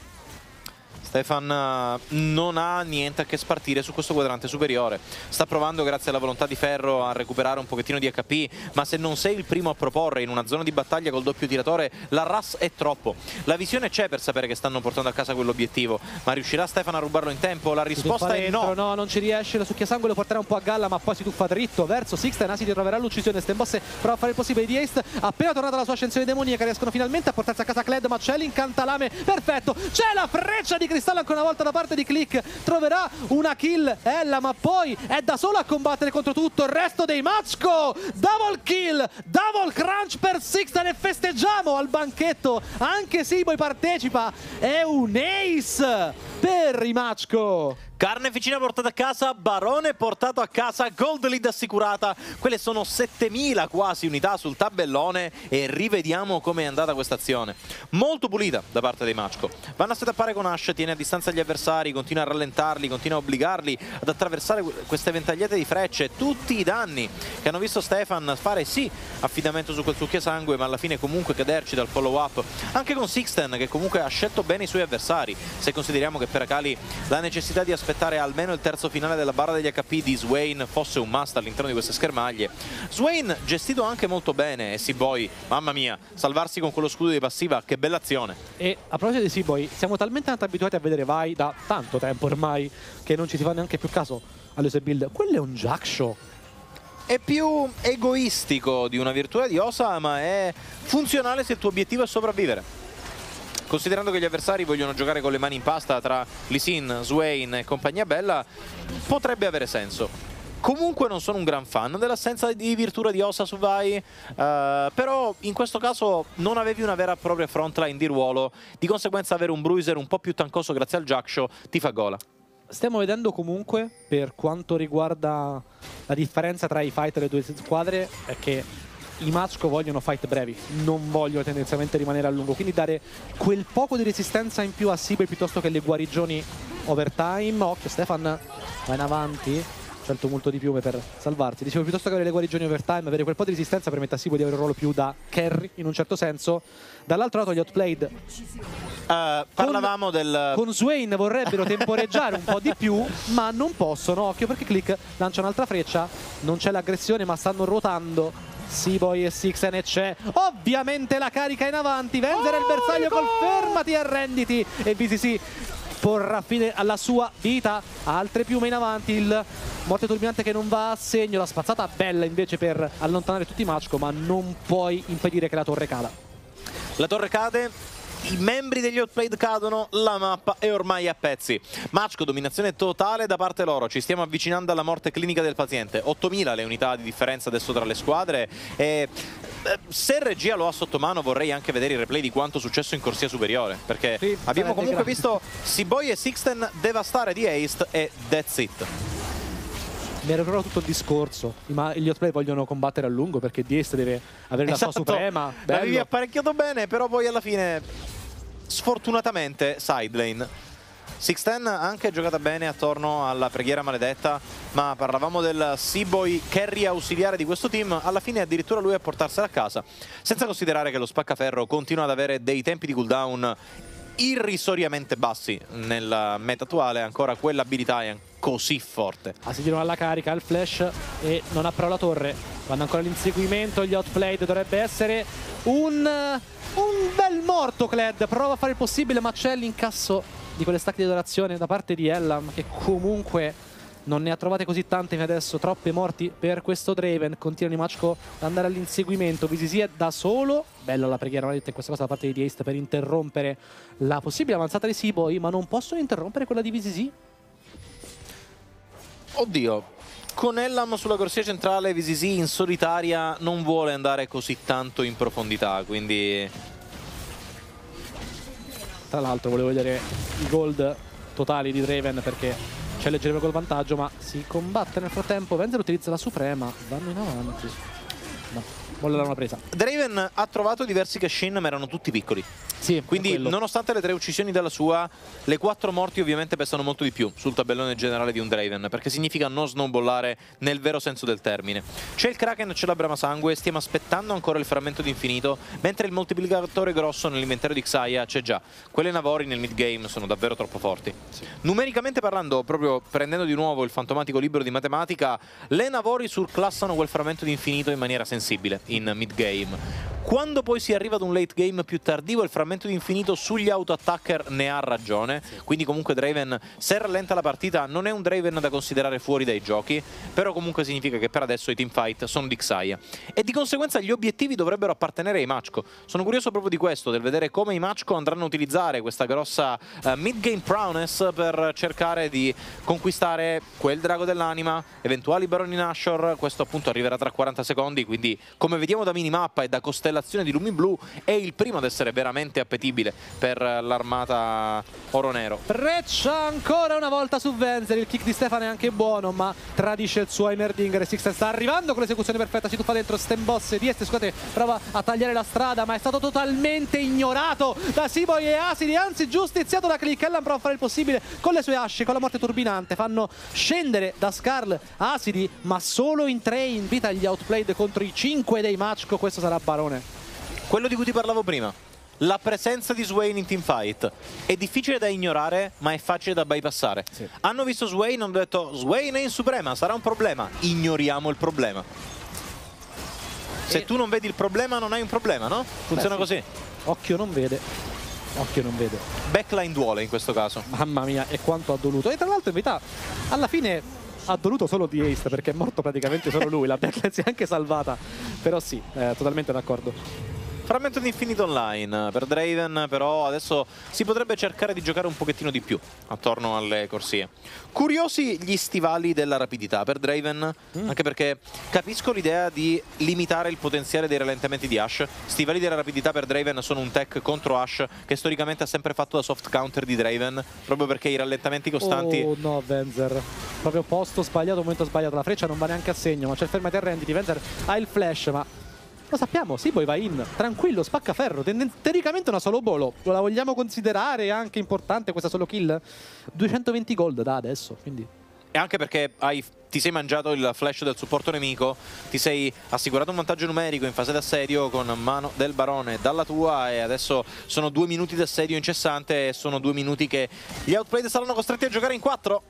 Stefan non ha niente a che spartire su questo quadrante superiore. Sta provando, grazie alla volontà di ferro, a recuperare un pochettino di H P, ma se non sei il primo a proporre in una zona di battaglia col doppio tiratore, la R A S è troppo. La visione c'è per sapere che stanno portando a casa quell'obiettivo, ma riuscirà Stefan a rubarlo in tempo? La risposta è no. No, non ci riesce, la succhiasangue lo porterà un po' a galla, ma poi si tuffa dritto verso Sixten. Asidi troverà l'uccisione, Stenboss prova a fare il possibile di Haste, appena tornata la sua ascensione demoniaca riescono finalmente a portarsi a casa Kled, ma c'è l'incantalame perfetto, c'è la freccia di cristallo ancora una volta da parte di Click, troverà una kill Ella, ma poi è da sola a combattere contro tutto il resto dei Matchko. Double kill, double crunch per Sixten e festeggiamo al banchetto, anche Seaboy partecipa, è un ace per i Machko. Carneficina portata a casa, Barone portato a casa, Gold Lead assicurata. Quelle sono settemila quasi unità sul tabellone e rivediamo come è andata questa azione. Molto pulita da parte dei Machko. Vanno a setappare con Ashe, tiene a distanza gli avversari, continua a rallentarli, continua a obbligarli ad attraversare queste ventagliate di frecce. Tutti i danni che hanno visto Stefan fare sì affidamento su quel succhiasangue, ma alla fine comunque caderci dal follow up. Anche con Sixten, che comunque ha scelto bene i suoi avversari, se consideriamo che per Akali la necessità di aspettare almeno il terzo finale della barra degli H P di Swain fosse un must all'interno di queste schermaglie. Swain gestito anche molto bene, e Seaboy, mamma mia, salvarsi con quello scudo di passiva, che bella azione. E a proposito di Seaboy, siamo talmente tanto abituati a vedere Vi da tanto tempo ormai che non ci si fa neanche più caso alle sue build. Quello è un Jackshaw. È più egoistico di una virtù di Osa, ma è funzionale se il tuo obiettivo è sopravvivere. Considerando che gli avversari vogliono giocare con le mani in pasta tra Lee Sin, Swain e compagnia bella, potrebbe avere senso. Comunque non sono un gran fan dell'assenza di virtù di Osa su Vi, uh, però in questo caso non avevi una vera e propria frontline di ruolo, di conseguenza avere un bruiser un po' più tancoso grazie al Jackshaw ti fa gola. Stiamo vedendo comunque, per quanto riguarda la differenza tra i fight delle due squadre, è che i Machko vogliono fight brevi, non vogliono tendenzialmente rimanere a lungo, quindi dare quel poco di resistenza in più a Seaboy piuttosto che le guarigioni overtime. Occhio, Stefan va in avanti, scelto molto di piume per salvarsi. Dicevo, piuttosto che avere le guarigioni overtime, avere quel po' di resistenza permette a Seaboy di avere un ruolo più da carry in un certo senso. Dall'altro lato gli Outplayed Uh, parlavamo con, del... con Swain vorrebbero temporeggiare un po' di più, ma non possono. Occhio, perché Click lancia un'altra freccia, non c'è l'aggressione ma stanno ruotando Seaboy e Sixten, e c'è ovviamente la carica in avanti. Venzer è il bersaglio col fermati e arrenditi, e B C C porrà fine alla sua vita. Altre piume in avanti, il morte turbinante che non va a segno, la spazzata bella invece per allontanare tutti i Machko, ma non puoi impedire che la torre cada. La torre cade, i membri degli Outplayed cadono, la mappa è ormai a pezzi. Machko, dominazione totale da parte loro, ci stiamo avvicinando alla morte clinica del paziente. ottomila le unità di differenza adesso tra le squadre, e se regia lo ha sotto mano vorrei anche vedere il replay di quanto successo in corsia superiore, perché sì, abbiamo comunque grande. visto Seaboy e Sixten devastare di Haste e that's it. Mi era proprio tutto il discorso, ma gli Outplay vogliono combattere a lungo perché D S deve avere la esatto. sua suprema. L'avevi apparecchiato bene, però poi alla fine sfortunatamente sidelane. Sixten anche giocata bene attorno alla preghiera maledetta, ma parlavamo del Seaboy carry ausiliare di questo team, alla fine addirittura lui a portarsela a casa, senza considerare che lo spaccaferro continua ad avere dei tempi di cooldown irrisoriamente bassi. Nella meta attuale ancora quell'abilità è così forte. Ah, si girano alla carica, il flash e non ha però la torre. Vanno ancora all'inseguimento, gli Outplayed, dovrebbe essere un, un bel morto Kled. Prova a fare il possibile, ma c'è l'incasso di quelle stacche di adorazione da parte di Ellam, che comunque non ne ha trovate così tante fino adesso. Troppe morti per questo Draven. Continuano i Machko ad andare all'inseguimento. V C C è da solo. Bella la preghiera maledetta in questa cosa da parte di Haste per interrompere la possibile avanzata di Seaboy, ma non possono interrompere quella di V C C. Oddio, con Ellam sulla corsia centrale, V C C in solitaria non vuole andare così tanto in profondità, quindi... Tra l'altro volevo vedere i gold totali di Draven perché c'è leggero col vantaggio, ma si combatte nel frattempo. Venzer utilizza la suprema, vanno in avanti. No, volle dare una presa. Draven ha trovato diversi cash-in, ma erano tutti piccoli. Sì, quindi nonostante le tre uccisioni dalla sua, le quattro morti ovviamente pesano molto di più sul tabellone generale di un Draven, perché significa non snowballare nel vero senso del termine. C'è il Kraken, c'è la Bramasangue, stiamo aspettando ancora il frammento di infinito, mentre il moltiplicatore grosso nell'inventario di Xayah c'è già. Quelle Navori nel mid game sono davvero troppo forti. Sì. Numericamente parlando, proprio prendendo di nuovo il fantomatico libro di matematica, le Navori surclassano quel frammento di infinito in maniera sensibile in mid game. Quando poi si arriva ad un late game più tardivo, il frammento di infinito sugli auto-attacker ne ha ragione, quindi comunque Draven, se rallenta la partita, non è un Draven da considerare fuori dai giochi, però comunque significa che per adesso i teamfight sono di Xayah. E di conseguenza gli obiettivi dovrebbero appartenere ai Machko. Sono curioso proprio di questo, del vedere come i Machko andranno a utilizzare questa grossa uh, mid-game prowess per cercare di conquistare quel drago dell'anima, eventuali baroni Nashor. Questo appunto arriverà tra quaranta secondi, quindi come vediamo da minimappa e da costello costellazione di lumi blu è il primo ad essere veramente appetibile per l'armata oro-nero. Breccia ancora una volta su Venzer, il kick di Stefan è anche buono ma tradisce il suo Heimerdinger. Sixten sta arrivando con l'esecuzione perfetta, si tuffa dentro Stenboss, D S scusate, prova a tagliare la strada ma è stato totalmente ignorato da Seaboy e Asidi, anzi giustiziato da Click. Ellan prova a fare il possibile con le sue asce, con la morte turbinante, fanno scendere da Skarl Asidi ma solo in tre invita gli Outplayed contro i cinque dei Machko. Questo sarà Barone. Quello di cui ti parlavo prima, la presenza di Swain in teamfight è difficile da ignorare ma è facile da bypassare. Sì. Hanno visto Swain, hanno detto Swain è in Suprema, sarà un problema, ignoriamo il problema. Se e... tu non vedi il problema non hai un problema, no? Funziona Beh, sì. così. Occhio non vede. Occhio non vede. Backline duole in questo caso. Mamma mia, e quanto ha doluto. E tra l'altro in verità alla fine ha doluto solo di Ace perché è morto praticamente solo lui. La backline si è anche salvata. Però sì, eh, totalmente d'accordo. Frammento di Infinite Online per Draven, però adesso si potrebbe cercare di giocare un pochettino di più attorno alle corsie. Curiosi gli stivali della rapidità per Draven, mm. anche perché capisco l'idea di limitare il potenziale dei rallentamenti di Ashe. Stivali della rapidità per Draven sono un tech contro Ashe che storicamente ha sempre fatto da soft counter di Draven, proprio perché i rallentamenti costanti... Oh no, Venzer, proprio posto sbagliato, momento sbagliato, la freccia non va neanche a segno, ma c'è il fermaterra di Venzer, ha il flash, ma... Lo sappiamo, Seaboy va in, tranquillo, spacca ferro, teoricamente una solo bolo, la vogliamo considerare anche importante questa solo kill? duecentoventi gold da adesso, quindi... E anche perché hai, ti sei mangiato il flash del supporto nemico, ti sei assicurato un vantaggio numerico in fase d'assedio con mano del Barone dalla tua e adesso sono due minuti di assedio incessante e sono due minuti che gli Outplayed saranno costretti a giocare in quattro.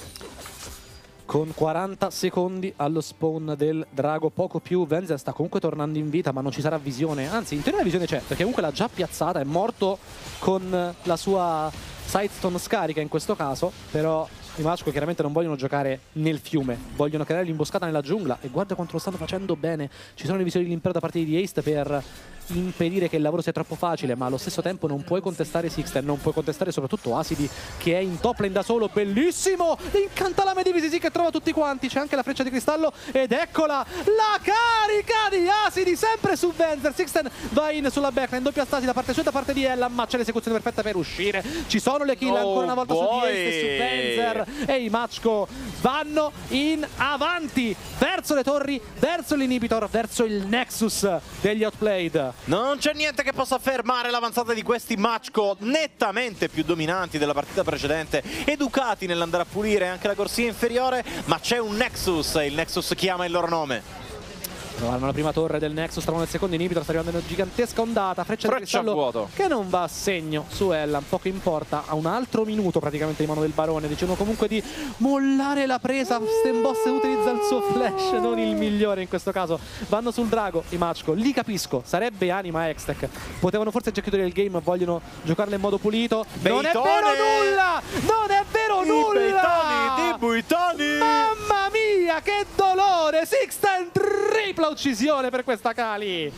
Con quaranta secondi allo spawn del drago, poco più. Venzer sta comunque tornando in vita ma non ci sarà visione, anzi in teoria la visione c'è perché comunque l'ha già piazzata, è morto con la sua Sidestone scarica in questo caso, però i Machko chiaramente non vogliono giocare nel fiume, vogliono creare l'imboscata nella giungla e guarda quanto lo stanno facendo bene. Ci sono le visioni dell'impero da parte di Ace per impedire che il lavoro sia troppo facile, ma allo stesso tempo non puoi contestare Sixten, non puoi contestare soprattutto Asidi che è in top lane da solo. Bellissimo l'incantalame di V C C che trova tutti quanti, c'è anche la freccia di cristallo ed eccola la carica di Asidi sempre su Venzer. Sixten va in sulla backline, doppia stasi da parte sua e da parte di Ellan, ma c'è l'esecuzione perfetta per uscire. Ci sono le kill oh ancora una volta boy. su di Ace e su Venzer e i Machko vanno in avanti verso le torri, verso l'inhibitor, verso il Nexus degli Outplayed. Non c'è niente che possa fermare l'avanzata di questi Machko, nettamente più dominanti della partita precedente, educati nell'andare a pulire anche la corsia inferiore, ma c'è un Nexus e il Nexus chiama il loro nome. Provano la prima torre del Nexus, stavano nel secondo inhibitor, sta arrivando una gigantesca ondata, freccia, freccia di cristallo vuoto che non va a segno su Ellan, poco importa, ha un altro minuto praticamente di mano del Barone, dicono comunque di mollare la presa. Stenboss utilizza il suo flash, non il migliore in questo caso, vanno sul drago i Machko, li capisco, sarebbe Anima Hextech, potevano forse già chiudere il game, vogliono giocarlo in modo pulito. Beitone! Non è vero nulla, non è vero I nulla di Buitoni. Mamma mia che dolore, Sixten tripla uccisione per questa Kali.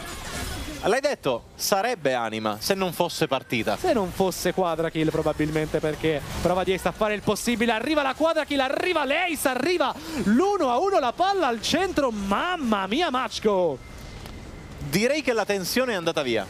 L'hai detto, sarebbe Anima se non fosse partita. Se non fosse quadra kill probabilmente, perché prova di Ace a fare il possibile, arriva la quadra kill, arriva l'Ace, arriva l'uno a uno, la palla al centro, mamma mia Machko. Direi che la tensione è andata via.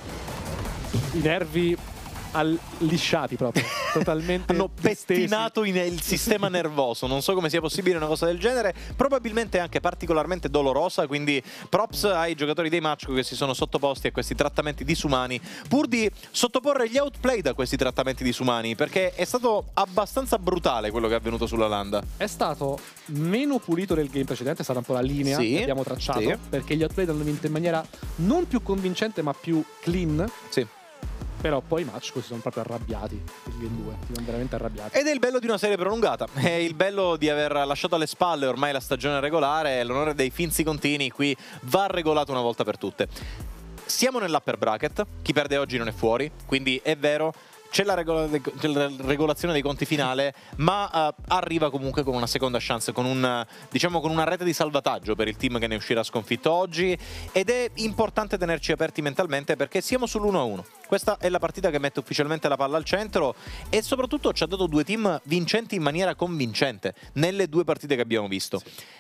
I nervi al lisciati proprio, totalmente hanno pettinato in il sistema nervoso, non so come sia possibile una cosa del genere, probabilmente anche particolarmente dolorosa, quindi props ai giocatori dei Machko che si sono sottoposti a questi trattamenti disumani pur di sottoporre gli Outplayed a questi trattamenti disumani, perché è stato abbastanza brutale quello che è avvenuto sulla landa. È stato meno pulito del game precedente, è stata un po' la linea sì, che abbiamo tracciato, sì. perché gli Outplayed hanno vinto in maniera non più convincente ma più clean. Sì. Però poi i Machko si sono proprio arrabbiati, il game due, si sono veramente arrabbiati. Ed è il bello di una serie prolungata, è il bello di aver lasciato alle spalle ormai la stagione regolare, l'onore dei finzi contini qui va regolato una volta per tutte. Siamo nell'upper bracket, chi perde oggi non è fuori, quindi è vero, c'è la, regola la regolazione dei conti finale, ma uh, arriva comunque con una seconda chance, con, un, diciamo, con una rete di salvataggio per il team che ne uscirà sconfitto oggi, ed è importante tenerci aperti mentalmente perché siamo sull'uno a uno. Questa è la partita che mette ufficialmente la palla al centro e soprattutto ci ha dato due team vincenti in maniera convincente nelle due partite che abbiamo visto. Sì.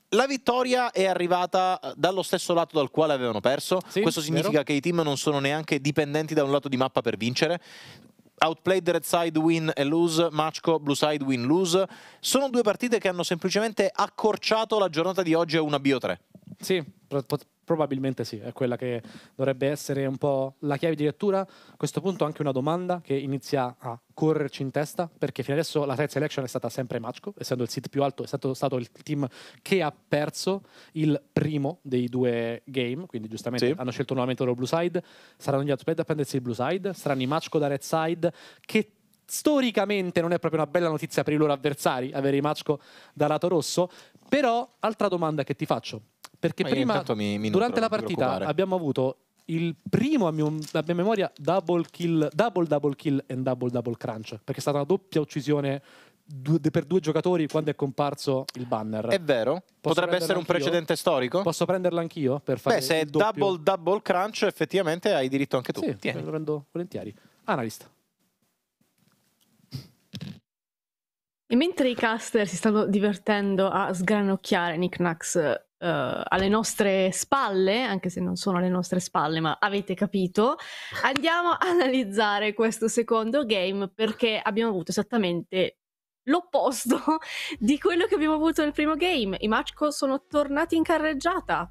La vittoria è arrivata dallo stesso lato dal quale avevano perso. Sì, questo significa vero. che i team non sono neanche dipendenti da un lato di mappa per vincere. Outplayed red side win e lose, Machko blue side win lose. Sono due partite che hanno semplicemente accorciato la giornata di oggi a una B O tre. Sì, pro- pot- probabilmente sì, è quella che dovrebbe essere un po' la chiave di lettura. A questo punto anche una domanda che inizia a correrci in testa, perché fino adesso la third selection è stata sempre Machko, essendo il seed più alto, è stato, stato il team che ha perso il primo dei due game, quindi giustamente Sì. hanno scelto nuovamente loro blue side. Saranno gli Outplayed a prendersi il blue side, saranno i Machko da red side, che storicamente non è proprio una bella notizia per i loro avversari avere i Machko da lato rosso. Però altra domanda che ti faccio, perché Ma io prima intanto mi- mi durante nutro, la non ti partita preoccupare. abbiamo avuto il primo, a mio, a mia memoria, double kill, double double kill e double double crunch, perché è stata una doppia uccisione du- per due giocatori quando è comparso il banner. È vero? Potrebbe prenderlo essere un anch'io? precedente storico? Posso prenderlo anch'io per fare Beh, se è il doppio? double double crunch, effettivamente hai diritto anche tu. Sì, Tieni. lo prendo volentieri. Analyst. E mentre i caster si stanno divertendo a sgranocchiare Knickknacks eh, alle nostre spalle, anche se non sono alle nostre spalle, ma avete capito, andiamo a analizzare questo secondo game, perché abbiamo avuto esattamente l'opposto di quello che abbiamo avuto nel primo game. I Machko sono tornati in carreggiata.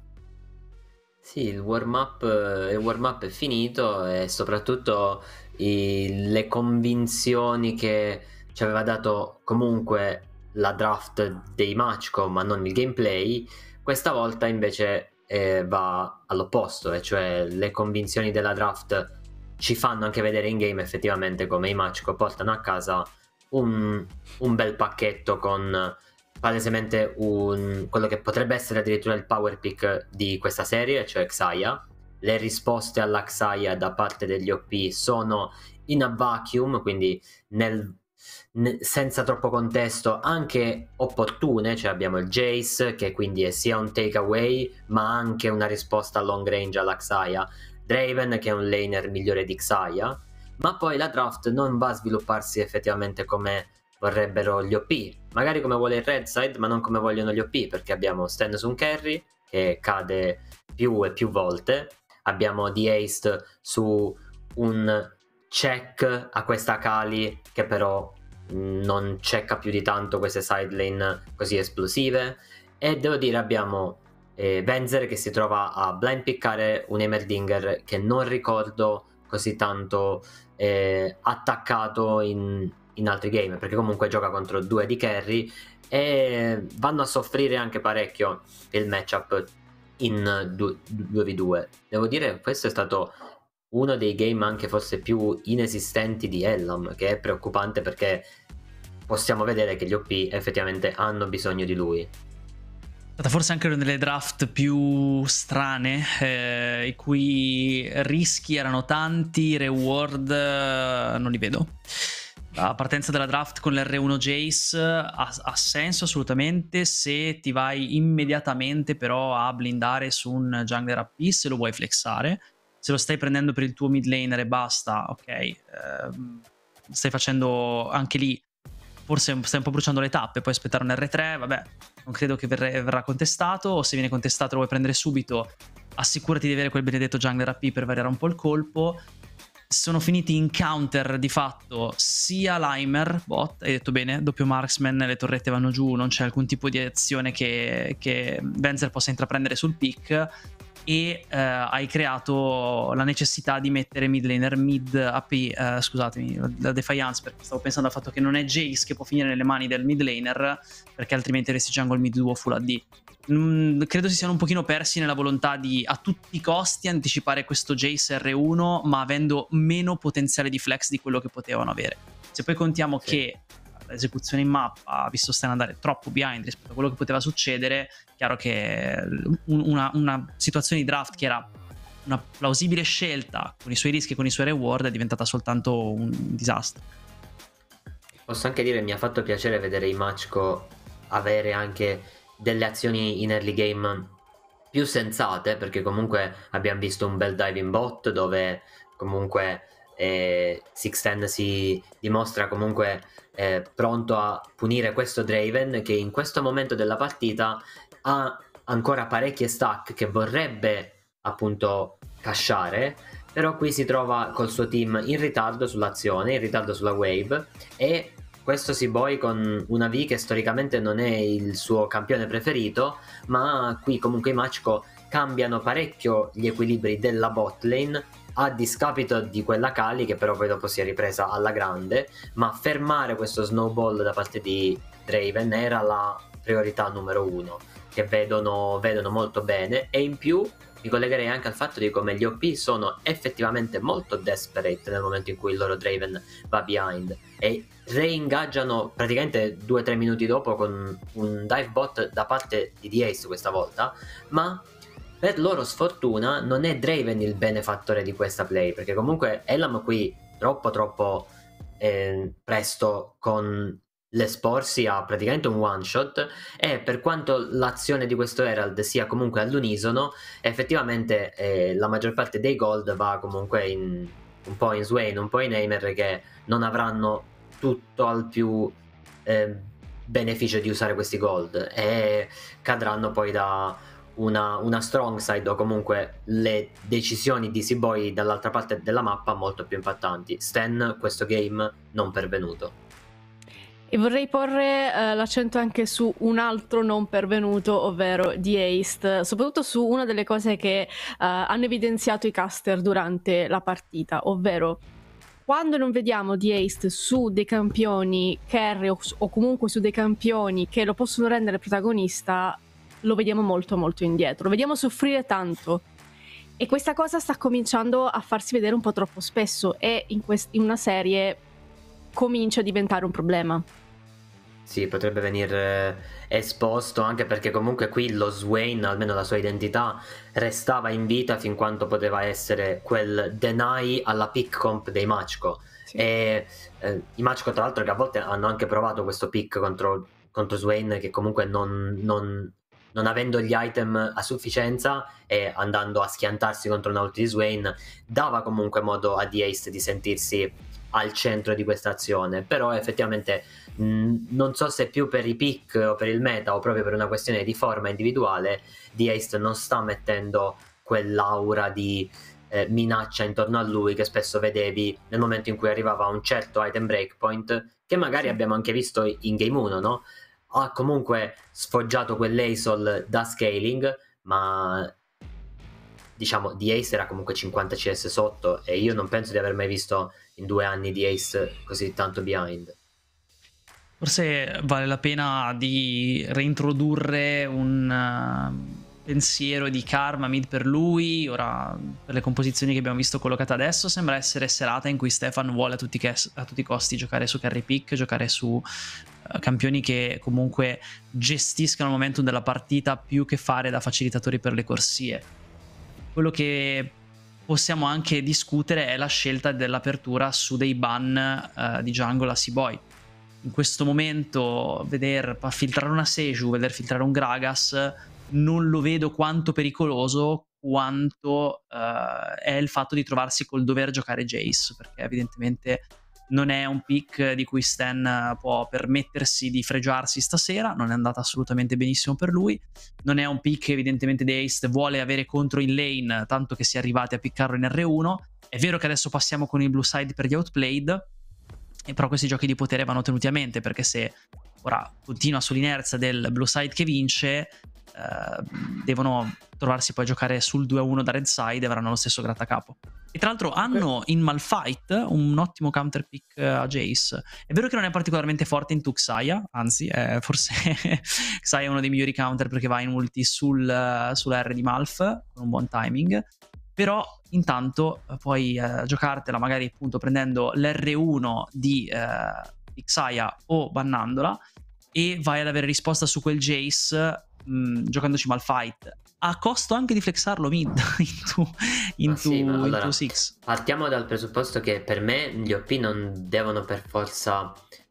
Sì, il warm-up, eh, il warm-up è finito e soprattutto i- le convinzioni che ci aveva dato comunque la draft dei Machko, ma non il gameplay, questa volta invece eh, va all'opposto, e cioè le convinzioni della draft ci fanno anche vedere in game effettivamente come i Machko portano a casa un, un bel pacchetto con palesemente un, quello che potrebbe essere addirittura il power pick di questa serie, cioè Xayah. Le risposte alla Xayah da parte degli O P sono in a vacuum, quindi nel, ne- senza troppo contesto, anche opportune, cioè abbiamo il Jace che quindi è sia un takeaway ma anche una risposta a long range alla Xayah, Draven che è un laner migliore di Xayah, ma poi la draft non va a svilupparsi effettivamente come vorrebbero gli O P, magari come vuole il Red Side, ma non come vogliono gli O P, perché abbiamo Sten su un carry che cade più e più volte, abbiamo The Haste su un check a questa Kali che però mh, non checka più di tanto queste side lane così esplosive, e devo dire abbiamo eh, Venzer che si trova a blind piccare un Heimerdinger che non ricordo così tanto eh, attaccato in in altri game, perché comunque gioca contro due di carry e vanno a soffrire anche parecchio il matchup in due vu due. Devo dire che questo è stato uno dei game anche forse più inesistenti di Ellam, che è preoccupante perché possiamo vedere che gli O P effettivamente hanno bisogno di lui. È stata forse anche una delle draft più strane, eh, i cui rischi erano tanti, reward eh, non li vedo. La partenza della draft con l'R uno Jace ha, ha senso assolutamente se ti vai immediatamente però a blindare su un jungler A P, se lo vuoi flexare. Se lo stai prendendo per il tuo mid laner e basta, ok, ehm, stai facendo anche lì, forse stai un po' bruciando le tappe, puoi aspettare un R tre, vabbè, non credo che verrà, verrà contestato, o se viene contestato lo vuoi prendere subito, assicurati di avere quel benedetto jungler A P per variare un po' il colpo. Sono finiti in counter di fatto sia Limer, bot, hai detto bene, doppio marksman, le torrette vanno giù, non c'è alcun tipo di azione che, che Venzer possa intraprendere sul pick, e eh, hai creato la necessità di mettere mid laner mid A P, eh, scusatemi, la Defiance, perché stavo pensando al fatto che non è Jace che può finire nelle mani del mid laner, perché altrimenti avresti jungle mid duo full A D. Mm, credo si siano un pochino persi nella volontà di a tutti i costi anticipare questo Jace R uno, ma avendo meno potenziale di flex di quello che potevano avere. Se poi contiamo Sì. che l'esecuzione in mappa ha visto Stan andare troppo behind rispetto a quello che poteva succedere, chiaro che un- una, una situazione di draft che era una plausibile scelta con i suoi rischi e con i suoi reward è diventata soltanto un disastro. Posso anche dire, mi ha fatto piacere vedere i Machko avere anche delle azioni in early game più sensate, perché comunque abbiamo visto un bel dive in bot dove comunque eh, Sixten si dimostra comunque eh, pronto a punire questo Draven che in questo momento della partita ha ancora parecchie stack che vorrebbe appunto cashare, però qui si trova col suo team in ritardo sull'azione, in ritardo sulla wave, e questo Seaboy con una V che storicamente non è il suo campione preferito, ma qui comunque i Machiko cambiano parecchio gli equilibri della bot lane a discapito di quella Kali, che però poi dopo si è ripresa alla grande, ma fermare questo snowball da parte di Draven era la priorità numero uno, che vedono, vedono molto bene. E in più mi collegherei anche al fatto di come gli O P sono effettivamente molto desperate nel momento in cui il loro Draven va behind, e reingaggiano praticamente due tre minuti dopo con un dive bot da parte di D-Ace questa volta. Ma per loro sfortuna non è Draven il benefattore di questa play, perché comunque Elam qui troppo troppo eh, presto con l'esporsi a praticamente un one shot, e per quanto l'azione di questo Herald sia comunque all'unisono, effettivamente eh, la maggior parte dei gold va comunque in, un po' in Swain, un po' in Heimer, che non avranno tutto al più eh, beneficio di usare questi gold, e cadranno poi da una, una strong side, o comunque le decisioni di Seaboy dall'altra parte della mappa molto più impattanti. Stan questo game non pervenuto. E vorrei porre eh, l'accento anche su un altro non pervenuto, ovvero D-Ace, soprattutto su una delle cose che eh, hanno evidenziato i caster durante la partita, ovvero quando non vediamo D-Ace su dei campioni carry o, o comunque su dei campioni che lo possono rendere protagonista, lo vediamo molto molto indietro, lo vediamo soffrire tanto. E questa cosa sta cominciando a farsi vedere un po' troppo spesso, e in, quest- in una serie comincia a diventare un problema. Sì, potrebbe venire esposto, anche perché comunque qui lo Swain, almeno la sua identità, restava in vita fin quanto poteva essere quel deny alla pick comp dei Machiko. Sì. E eh, i Machiko tra l'altro che a volte hanno anche provato questo pick contro, contro Swain, che comunque non, non, non avendo gli item a sufficienza e andando a schiantarsi contro un ulti di Swain, dava comunque modo a D-Ace di sentirsi al centro di questa azione. Però effettivamente mh, non so se più per i pick o per il meta o proprio per una questione di forma individuale, D-Ace non sta mettendo quell'aura di eh, minaccia intorno a lui che spesso vedevi nel momento in cui arrivava a un certo item breakpoint, che magari abbiamo anche visto in game uno, no? Ha comunque sfoggiato quell'Asol da scaling, ma diciamo D-Ace era comunque cinquanta C S sotto, e io non penso di aver mai visto in due anni D-Ace così tanto behind. Forse vale la pena di reintrodurre un uh, pensiero di Karma mid per lui. Ora, per le composizioni che abbiamo visto collocate adesso, sembra essere serata in cui Stefan vuole a tutti, a tutti i costi giocare su carry pick, giocare su uh, campioni che comunque gestiscano il momentum della partita più che fare da facilitatori per le corsie. Quello che possiamo anche discutere è la scelta dell'apertura su dei ban uh, di jungle a Seaboy. In questo momento veder filtrare una Seju, veder filtrare un Gragas, non lo vedo quanto pericoloso quanto uh, è il fatto di trovarsi col dover giocare Jace, perché evidentemente non è un pick di cui Stan può permettersi di fregiarsi stasera, non è andata assolutamente benissimo per lui, non è un pick che evidentemente Deist vuole avere contro in lane, tanto che si è arrivati a piccarlo in R uno. È vero che adesso passiamo con il blue side per gli outplayed, e però questi giochi di potere vanno tenuti a mente, perché se ora continua sull'inerzia del blue side che vince, eh, devono trovarsi poi a giocare sul due a uno da red side e avranno lo stesso grattacapo. E tra l'altro hanno in Malphite un ottimo counter pick a Jace. È vero che non è particolarmente forte in Xayah, anzi è forse Xayah è uno dei migliori counter perché va in ulti sul, sulla R di Malf con un buon timing, però intanto puoi uh, giocartela magari appunto prendendo l'R uno di, uh, di Xayah o bannandola, e vai ad avere risposta su quel Jace mh, giocandoci Malphite, a costo anche di flexarlo mid into, into, sì, allora, into six. Partiamo dal presupposto che per me gli O P non devono per forza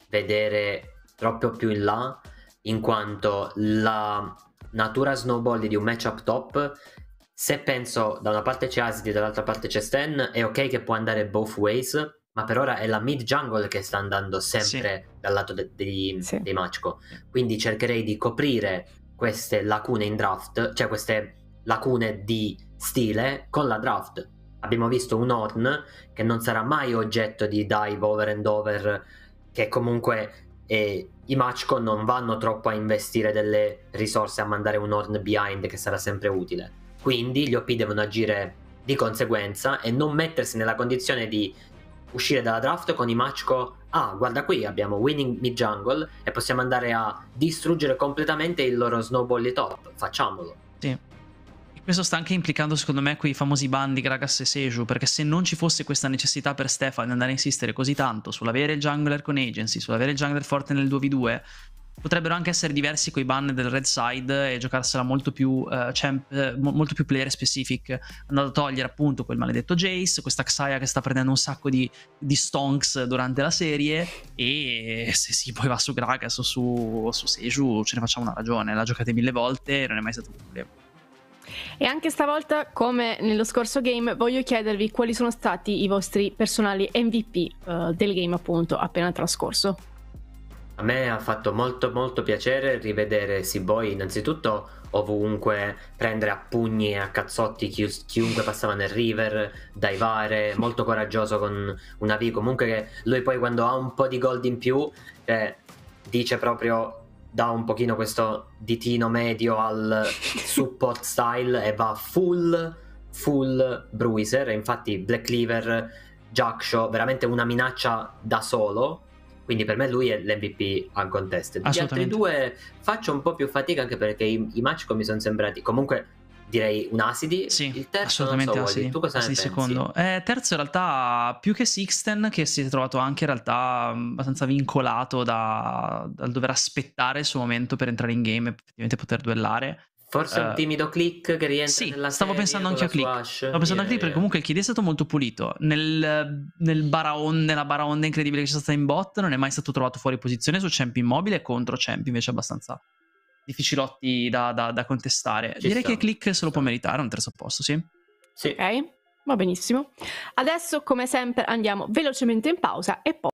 vedere troppo più in là, in quanto la natura snowball di un matchup top, se penso da una parte c'è Asidi e dall'altra parte c'è Stan, è ok che può andare both ways, ma per ora è la mid jungle che sta andando sempre sì. dal lato de- dei, sì. dei Machiko, quindi cercherei di coprire queste lacune in draft, cioè queste lacune di stile con la draft. Abbiamo visto un Ornn che non sarà mai oggetto di dive over and over, che comunque eh, i Matchcon non vanno troppo a investire delle risorse a mandare un Ornn behind che sarà sempre utile. Quindi gli O P devono agire di conseguenza e non mettersi nella condizione di uscire dalla draft con i Matchco. Ah, guarda qui, abbiamo winning mid jungle e possiamo andare a distruggere completamente il loro snowball top. Facciamolo. Sì. E questo sta anche implicando, secondo me, quei famosi ban di Gragas e Seju, perché se non ci fosse questa necessità per Stefan di andare a insistere così tanto sull'avere il jungler con agency, sull'avere il jungler forte nel due vu due, potrebbero anche essere diversi coi ban del red side e giocarsela molto più uh, champ, uh, molto più player specific, andando a togliere appunto quel maledetto Jace, questa Xayah che sta prendendo un sacco di, di stonks durante la serie, e se si poi va su Gragas o su, o su Seju ce ne facciamo una ragione, la giocate mille volte e non è mai stato un problema. E anche stavolta, come nello scorso game, voglio chiedervi quali sono stati i vostri personali M V P uh, del game appunto appena trascorso. A me ha fatto molto molto piacere rivedere C-Boy innanzitutto ovunque, prendere a pugni e a cazzotti chi, chiunque passava nel river, divare, molto coraggioso con una V. Comunque che lui poi quando ha un po' di gold in più eh, dice proprio, dà un pochino questo ditino medio al support style e va full full bruiser. E infatti Black Cleaver, Jackshaw, veramente una minaccia da solo. Quindi per me lui è l'M V P uncontested. Gli altri due faccio un po' più fatica, anche perché i, i match mi sono sembrati comunque, direi, un Asidi. Sì, il terzo assolutamente non so, Asidi. tu cosa Asidi ne pensi? Secondo. Eh, terzo in realtà più che Sixten, che si è trovato anche in realtà abbastanza vincolato da, dal dover aspettare il suo momento per entrare in game e effettivamente poter duellare. Forse un Uh, timido Click che rientra sì, nella stavo serie pensando anche a Click. Swash. Stavo pensando yeah, a Click perché yeah. comunque il K D è stato molto pulito. Nel, nel baraon, nella baraonda incredibile che c'è stata in bot non è mai stato trovato fuori posizione su champ immobile, contro champ invece abbastanza difficilotti da, da, da contestare. Ci Direi sta, che Click se lo può sta. meritare un terzo posto, sì. Sì. Ok, va benissimo. Adesso come sempre andiamo velocemente in pausa e poi